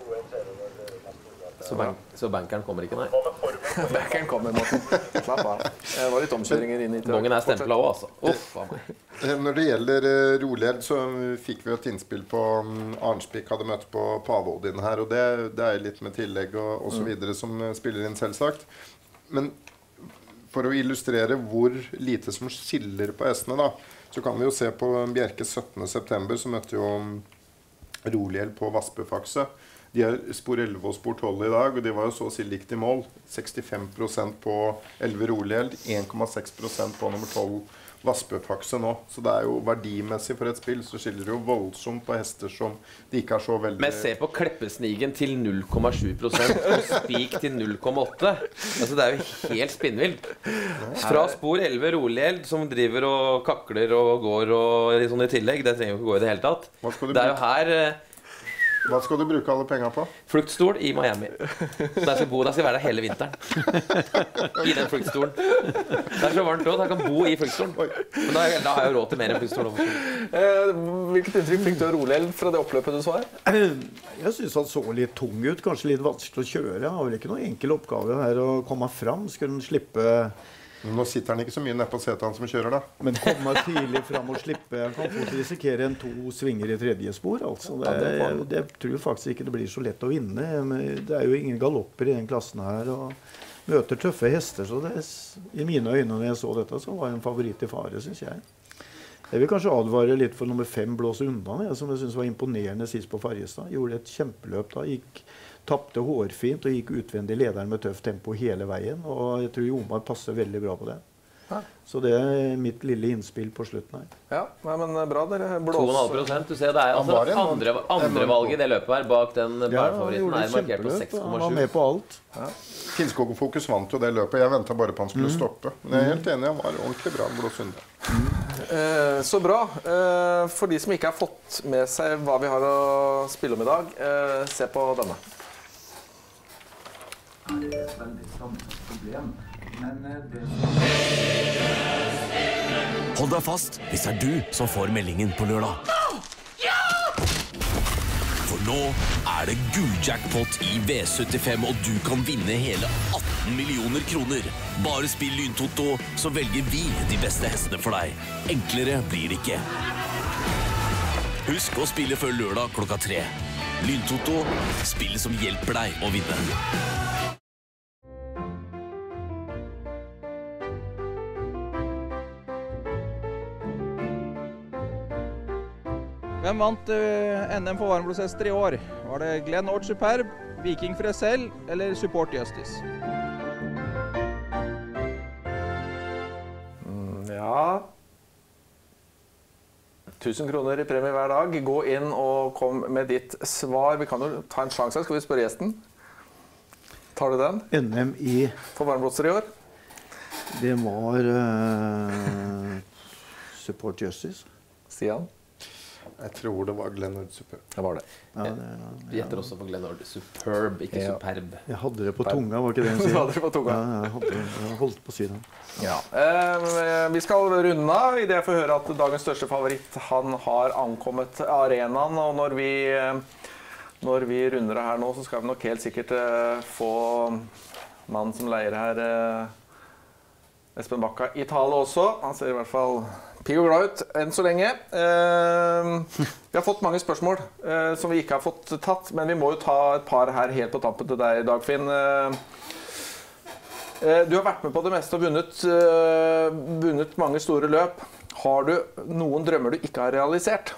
Speaker 8: Så, bank, så bankeren kommer ikke, nei?
Speaker 5: Bankeren kommer, Morten. Slapp av. Det var litt omkjøringer inn i til.
Speaker 8: Mange er stemplet også, altså. Uff, av meg.
Speaker 7: Når det gjelder uh, Rolield, så fikk vi et innspill på um, Arnspik hadde møtt på Pave-Odin her, og det, det er litt med tillegg og, og så videre som uh, spiller inn selvsagt. Men for å illustrere hvor lite som skiller på hestene da, så kan vi jo se på Bjerke syttende september, så møtte jo um, Rolield på Vaspefakse. De har spor elleve og spor tolv i dag, og de var jo så å si likt i mål. sekstifem prosent på elleve Rolig, en komma seks prosent på nummer tolv Vassbøfakse nå. Så det er jo verdimessig for et spill, så skiller det jo voldsomt på hester som de ikke er så veldig...
Speaker 8: Men se på Kleppesnigen til null komma sju prosent og Spik til null komma åtte. Altså det er jo helt spinnvilt. Fra spor elleve Rolig, som driver og kakler og går og sånn i tillegg, det trenger jo ikke gå i det hele tatt. Det er jo her...
Speaker 7: Hva skal du bruke alle penger på?
Speaker 8: Fluktstol i Miami. Så der skal bo, der skal jeg være der hele vinteren. I den fluktstolen. Det er så varmt også, jeg kan bo i fluktstolen. Men da, da har jeg jo råd til mer enn fluktstol.
Speaker 5: Eh, hvilket inntrykk fikk du av Rolig fra det oppløpet du så her?
Speaker 6: Jeg synes han så litt tung ut, kanskje litt vanskelig å kjøre. Han har vel ikke noen enkel oppgave her å komme fram. Skulle han slippe...
Speaker 7: Nå sitter han ikke så mye nede på setet han som kjører da.
Speaker 6: Men komme tidlig frem og slippe. Han kan fort risikere en to svinger i tredje spor. Altså. Det,
Speaker 5: Ja, det er farlig.
Speaker 6: det tror jeg faktisk ikke det blir så lett å vinne. Men det er jo ingen galopper i den klassen her. Og møter tøffe hester. Så det, i mine øyne når jeg så dette, så var det en favoritt i fare, synes jeg. Jeg vil kanskje advare litt for nummer fem Blås undan, jeg, som jeg synes var imponerende sist på Farjestad. Gjorde et kjempeløp da. Gikk... Tappte hårfint og gikk utvendig lederen med tøft tempo hele veien. Og jeg tror Jomar passer veldig bra på det.
Speaker 5: Ja.
Speaker 6: Så det er mitt lille innspill på slutten her.
Speaker 5: Ja, nei, men bra dere.
Speaker 8: to komma fem prosent, du ser det er altså andre, andre valget i det løpet her bak den bærfavoritten er markert på seks komma sju.
Speaker 6: Han var med på alt.
Speaker 7: Ja. Finnskog Fokus vant jo det løpet. Jeg ventet bare på han skulle
Speaker 6: Mm.
Speaker 7: stoppe. Men jeg er helt enig, han var ordentlig bra Blås undan.
Speaker 5: Eh, så bra. Eh, for de som ikke har fått med seg hva vi har å spille om i dag, eh, se på denne.
Speaker 4: Det er et veldig samfunnsproblem, men det...
Speaker 22: Hold deg fast hvis det er du som får meldingen på lørdag. For nå er det gulljackpot i V syttifem, og du kan vinne hele atten millioner kroner. Bare spill Lyntoto, så velger vi de beste hestene for deg. Enklere blir det ikke. Husk å spille før lørdag klokka tre. Lyntoto, spillet som hjelper deg å vinne.
Speaker 14: Hvem vant uh, N M for varmblodshester i år? Var det Glenn Ord Superb, Viking Fresell eller Support Justice?
Speaker 5: Mm, ja... tusen kroner i premie hver dag. Gå inn og kom med ditt svar. Vi kan jo ta en sjanse. Skal vi spørre gjesten? Tar du den?
Speaker 6: N M i...
Speaker 5: For varmblodser i år?
Speaker 6: Det var uh, Support Justice.
Speaker 5: Stian?
Speaker 7: Jeg tror det var Glenn Ord Superb.
Speaker 5: Det var det.
Speaker 6: Ja, det ja.
Speaker 8: Vi gjetter også på Glenn Ord Superb, ikke
Speaker 5: Ja.
Speaker 8: Superb.
Speaker 6: Jeg hadde det på tunga, var ikke det en
Speaker 5: Du hadde det på tunga.
Speaker 6: Ja, jeg, hadde, jeg holdt på siden.
Speaker 5: Ja. Eh, vi skal runde av i det jeg får høre at dagens største favoritt han har ankommet arenaen. Og når vi, når vi runder det her nå, så skal vi nok helt sikkert eh, få mannen som leier her, eh, Espen Bakka, i tale også. Han ser i hvert fall pigg og glad ut enn så lenge. Eh, vi har fått mange spørsmål eh, som vi ikke har fått tatt, men vi må jo ta et par her helt på tampen til deg, Dagfinn. Eh, Du har vært med på det meste og vunnet, uh, vunnet mange store løp. Har du noen drømmer du ikke har realisert?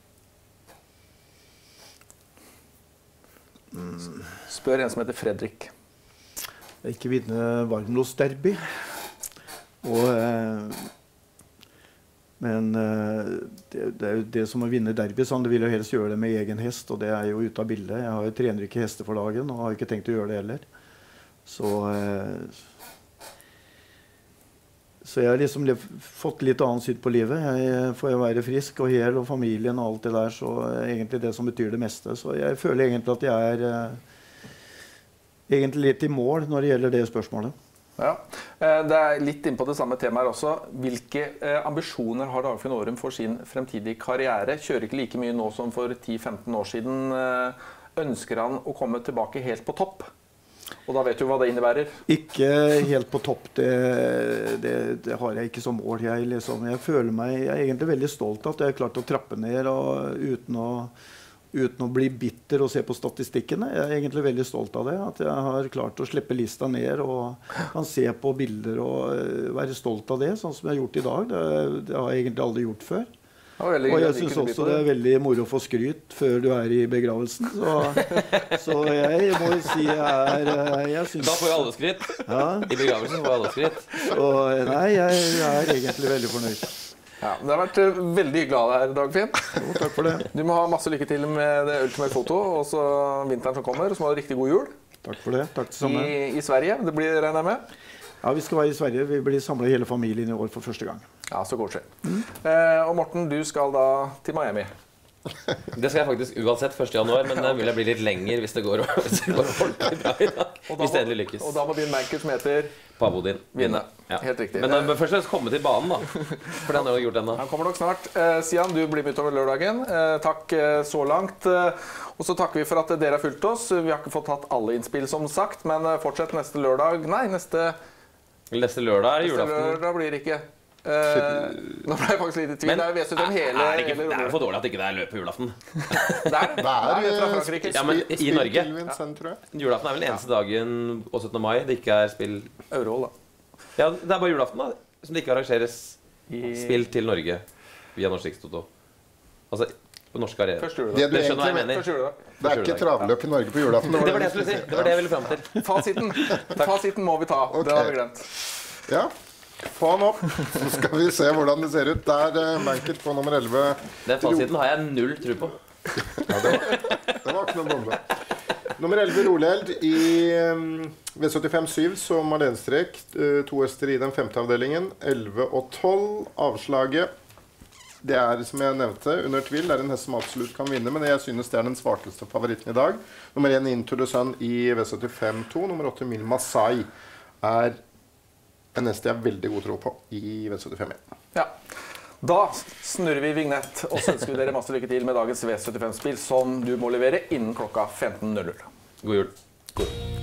Speaker 5: Spør en som heter Fredrik.
Speaker 6: Ikke vinne Varmblås-derby. Og, eh, men eh, det, det er jo det som å vinne derby, sånn, det vil jo helst gjøre det med egen hest, og det er jo ute av bildet. Jeg har jo trener ikke hester for dagen, og har ikke tenkt å gjøre det heller. Så, eh, så jeg har liksom fått litt annet syn på livet. Jeg får jo være frisk og hel og familien og alt det der, så er egentlig det som betyr det meste. Så jeg føler egentlig at jeg er eh, egentlig litt i mål når det gjelder det spørsmålet.
Speaker 5: Ja, det er litt inn på det samme temaet også. Hvilke eh, ambisjoner har Dagfinn Årum for sin fremtidige karriere? Kjører ikke like mye nå som for ti til femten år siden. Eh, ønsker han å komme tilbake helt på topp? Og da vet du hva det innebærer?
Speaker 6: Ikke helt på topp, det, det, det har jeg ikke som mål. Jeg, liksom, jeg føler meg jeg er egentlig veldig stolt av at jeg har klart å trappe ned og, uten, å, uten å bli bitter og se på statistikkene. Jeg er egentlig veldig stolt av det, at jeg har klart å slippe lista ned og kan se på bilder og være stolt av det, sånn som jeg har gjort i dag. Det, det har jeg egentlig aldri gjort før. Og jeg synes også det er veldig moro å få skryt før du er i begravelsen. Så, så jeg må si jeg er jeg synes,
Speaker 8: Da får jo alle skryt.
Speaker 6: Ja.
Speaker 8: I begravelsen får alle skryt.
Speaker 6: Så nei, jeg, jeg er egentlig veldig fornøyd.
Speaker 5: Ja, det har vært veldig hyggelig å ha deg her, Dagfinn.
Speaker 6: Jo, takk for det.
Speaker 5: Du må ha masse lykke til med det Ultimate Photo, og så vinteren som kommer, og så må du ha riktig god jul.
Speaker 6: Takk for det, takk det samme.
Speaker 5: I, I Sverige, det blir regner jeg med?
Speaker 6: Ja, vi skal være i Sverige. Vi blir samlet hele familien i år for første gang.
Speaker 5: Ja, så koselig. Mm. Eh, og Morten, du skal da til Miami.
Speaker 8: Det skal jeg faktisk uansett første januar, men det vil jeg bli litt lenger hvis det går ordentlig bra i dag. Hvis det endelig lykkes.
Speaker 5: Og da må din manker som heter
Speaker 8: Pavo din
Speaker 5: vinne.
Speaker 8: Ja.
Speaker 5: Helt riktig.
Speaker 8: Men da bør først og fremst komme til banen, da. For den har jo gjort ennå.
Speaker 5: Han kommer nok snart. Eh, Sian, du blir med utover lørdagen. Eh, takk eh, så langt. Eh, og så takker vi for at dere har fulgt oss. Vi har ikke fått tatt alle innspill, som sagt, men eh, fortsett neste lørdag. Nei, neste
Speaker 8: Neste lørdag er det julaften.
Speaker 5: Neste lørdag blir det ikke. Uh, nå ble jeg faktisk litt i tvil.
Speaker 8: Men,
Speaker 5: det er jo hele,
Speaker 8: er det, ikke,
Speaker 5: hele
Speaker 8: det er jo for dårlig at det ikke er løp på julaften.
Speaker 5: Det er det. Det er fra Frankrike.
Speaker 8: Ja, men i Norge julaften er vel den eneste dagen og syttende mai det ikke er spill
Speaker 5: Euroll, da.
Speaker 8: Ja, det er bare julaften da som det ikke arrangeres spill til Norge via Norsk Rikstoto. Altså på norske arenaer.
Speaker 7: Det du egentlig mener. Det er ikke travløp i Norge på julaften.
Speaker 8: Det var det jeg skulle si. Det var det jeg ville frem til.
Speaker 5: Fasiten. Fasiten må vi ta.
Speaker 7: Okay.
Speaker 5: Det har vi glemt.
Speaker 7: Ja. Få han opp, så skal vi se hvordan det ser ut. Der uh, Manket på nummer elleve.
Speaker 8: Den fasiten har jeg null tro på.
Speaker 7: Ja, det var, det var ikke noen bombe. Nummer elleve Roleld i um, V syttifem syv som alenstrek. Uh, to hester i den femte avdelingen. elleve og tolv. Avslaget. Det er, som jeg nevnte, under tvil. Det er en hest som absolutt kan vinne, men jeg synes det er den svakeste favoritten i dag. Nummer én Into the Sun i V syttifem to. Nummer åtte Mil Masai er en hest jeg har veldig god tro på i V syttifem.
Speaker 5: Ja. Da snurrer vi vignett, og så ønsker vi dere masse lykke til med dagens V syttifem-spill, som du må levere innen klokka femten null null.
Speaker 8: God jul. God jul.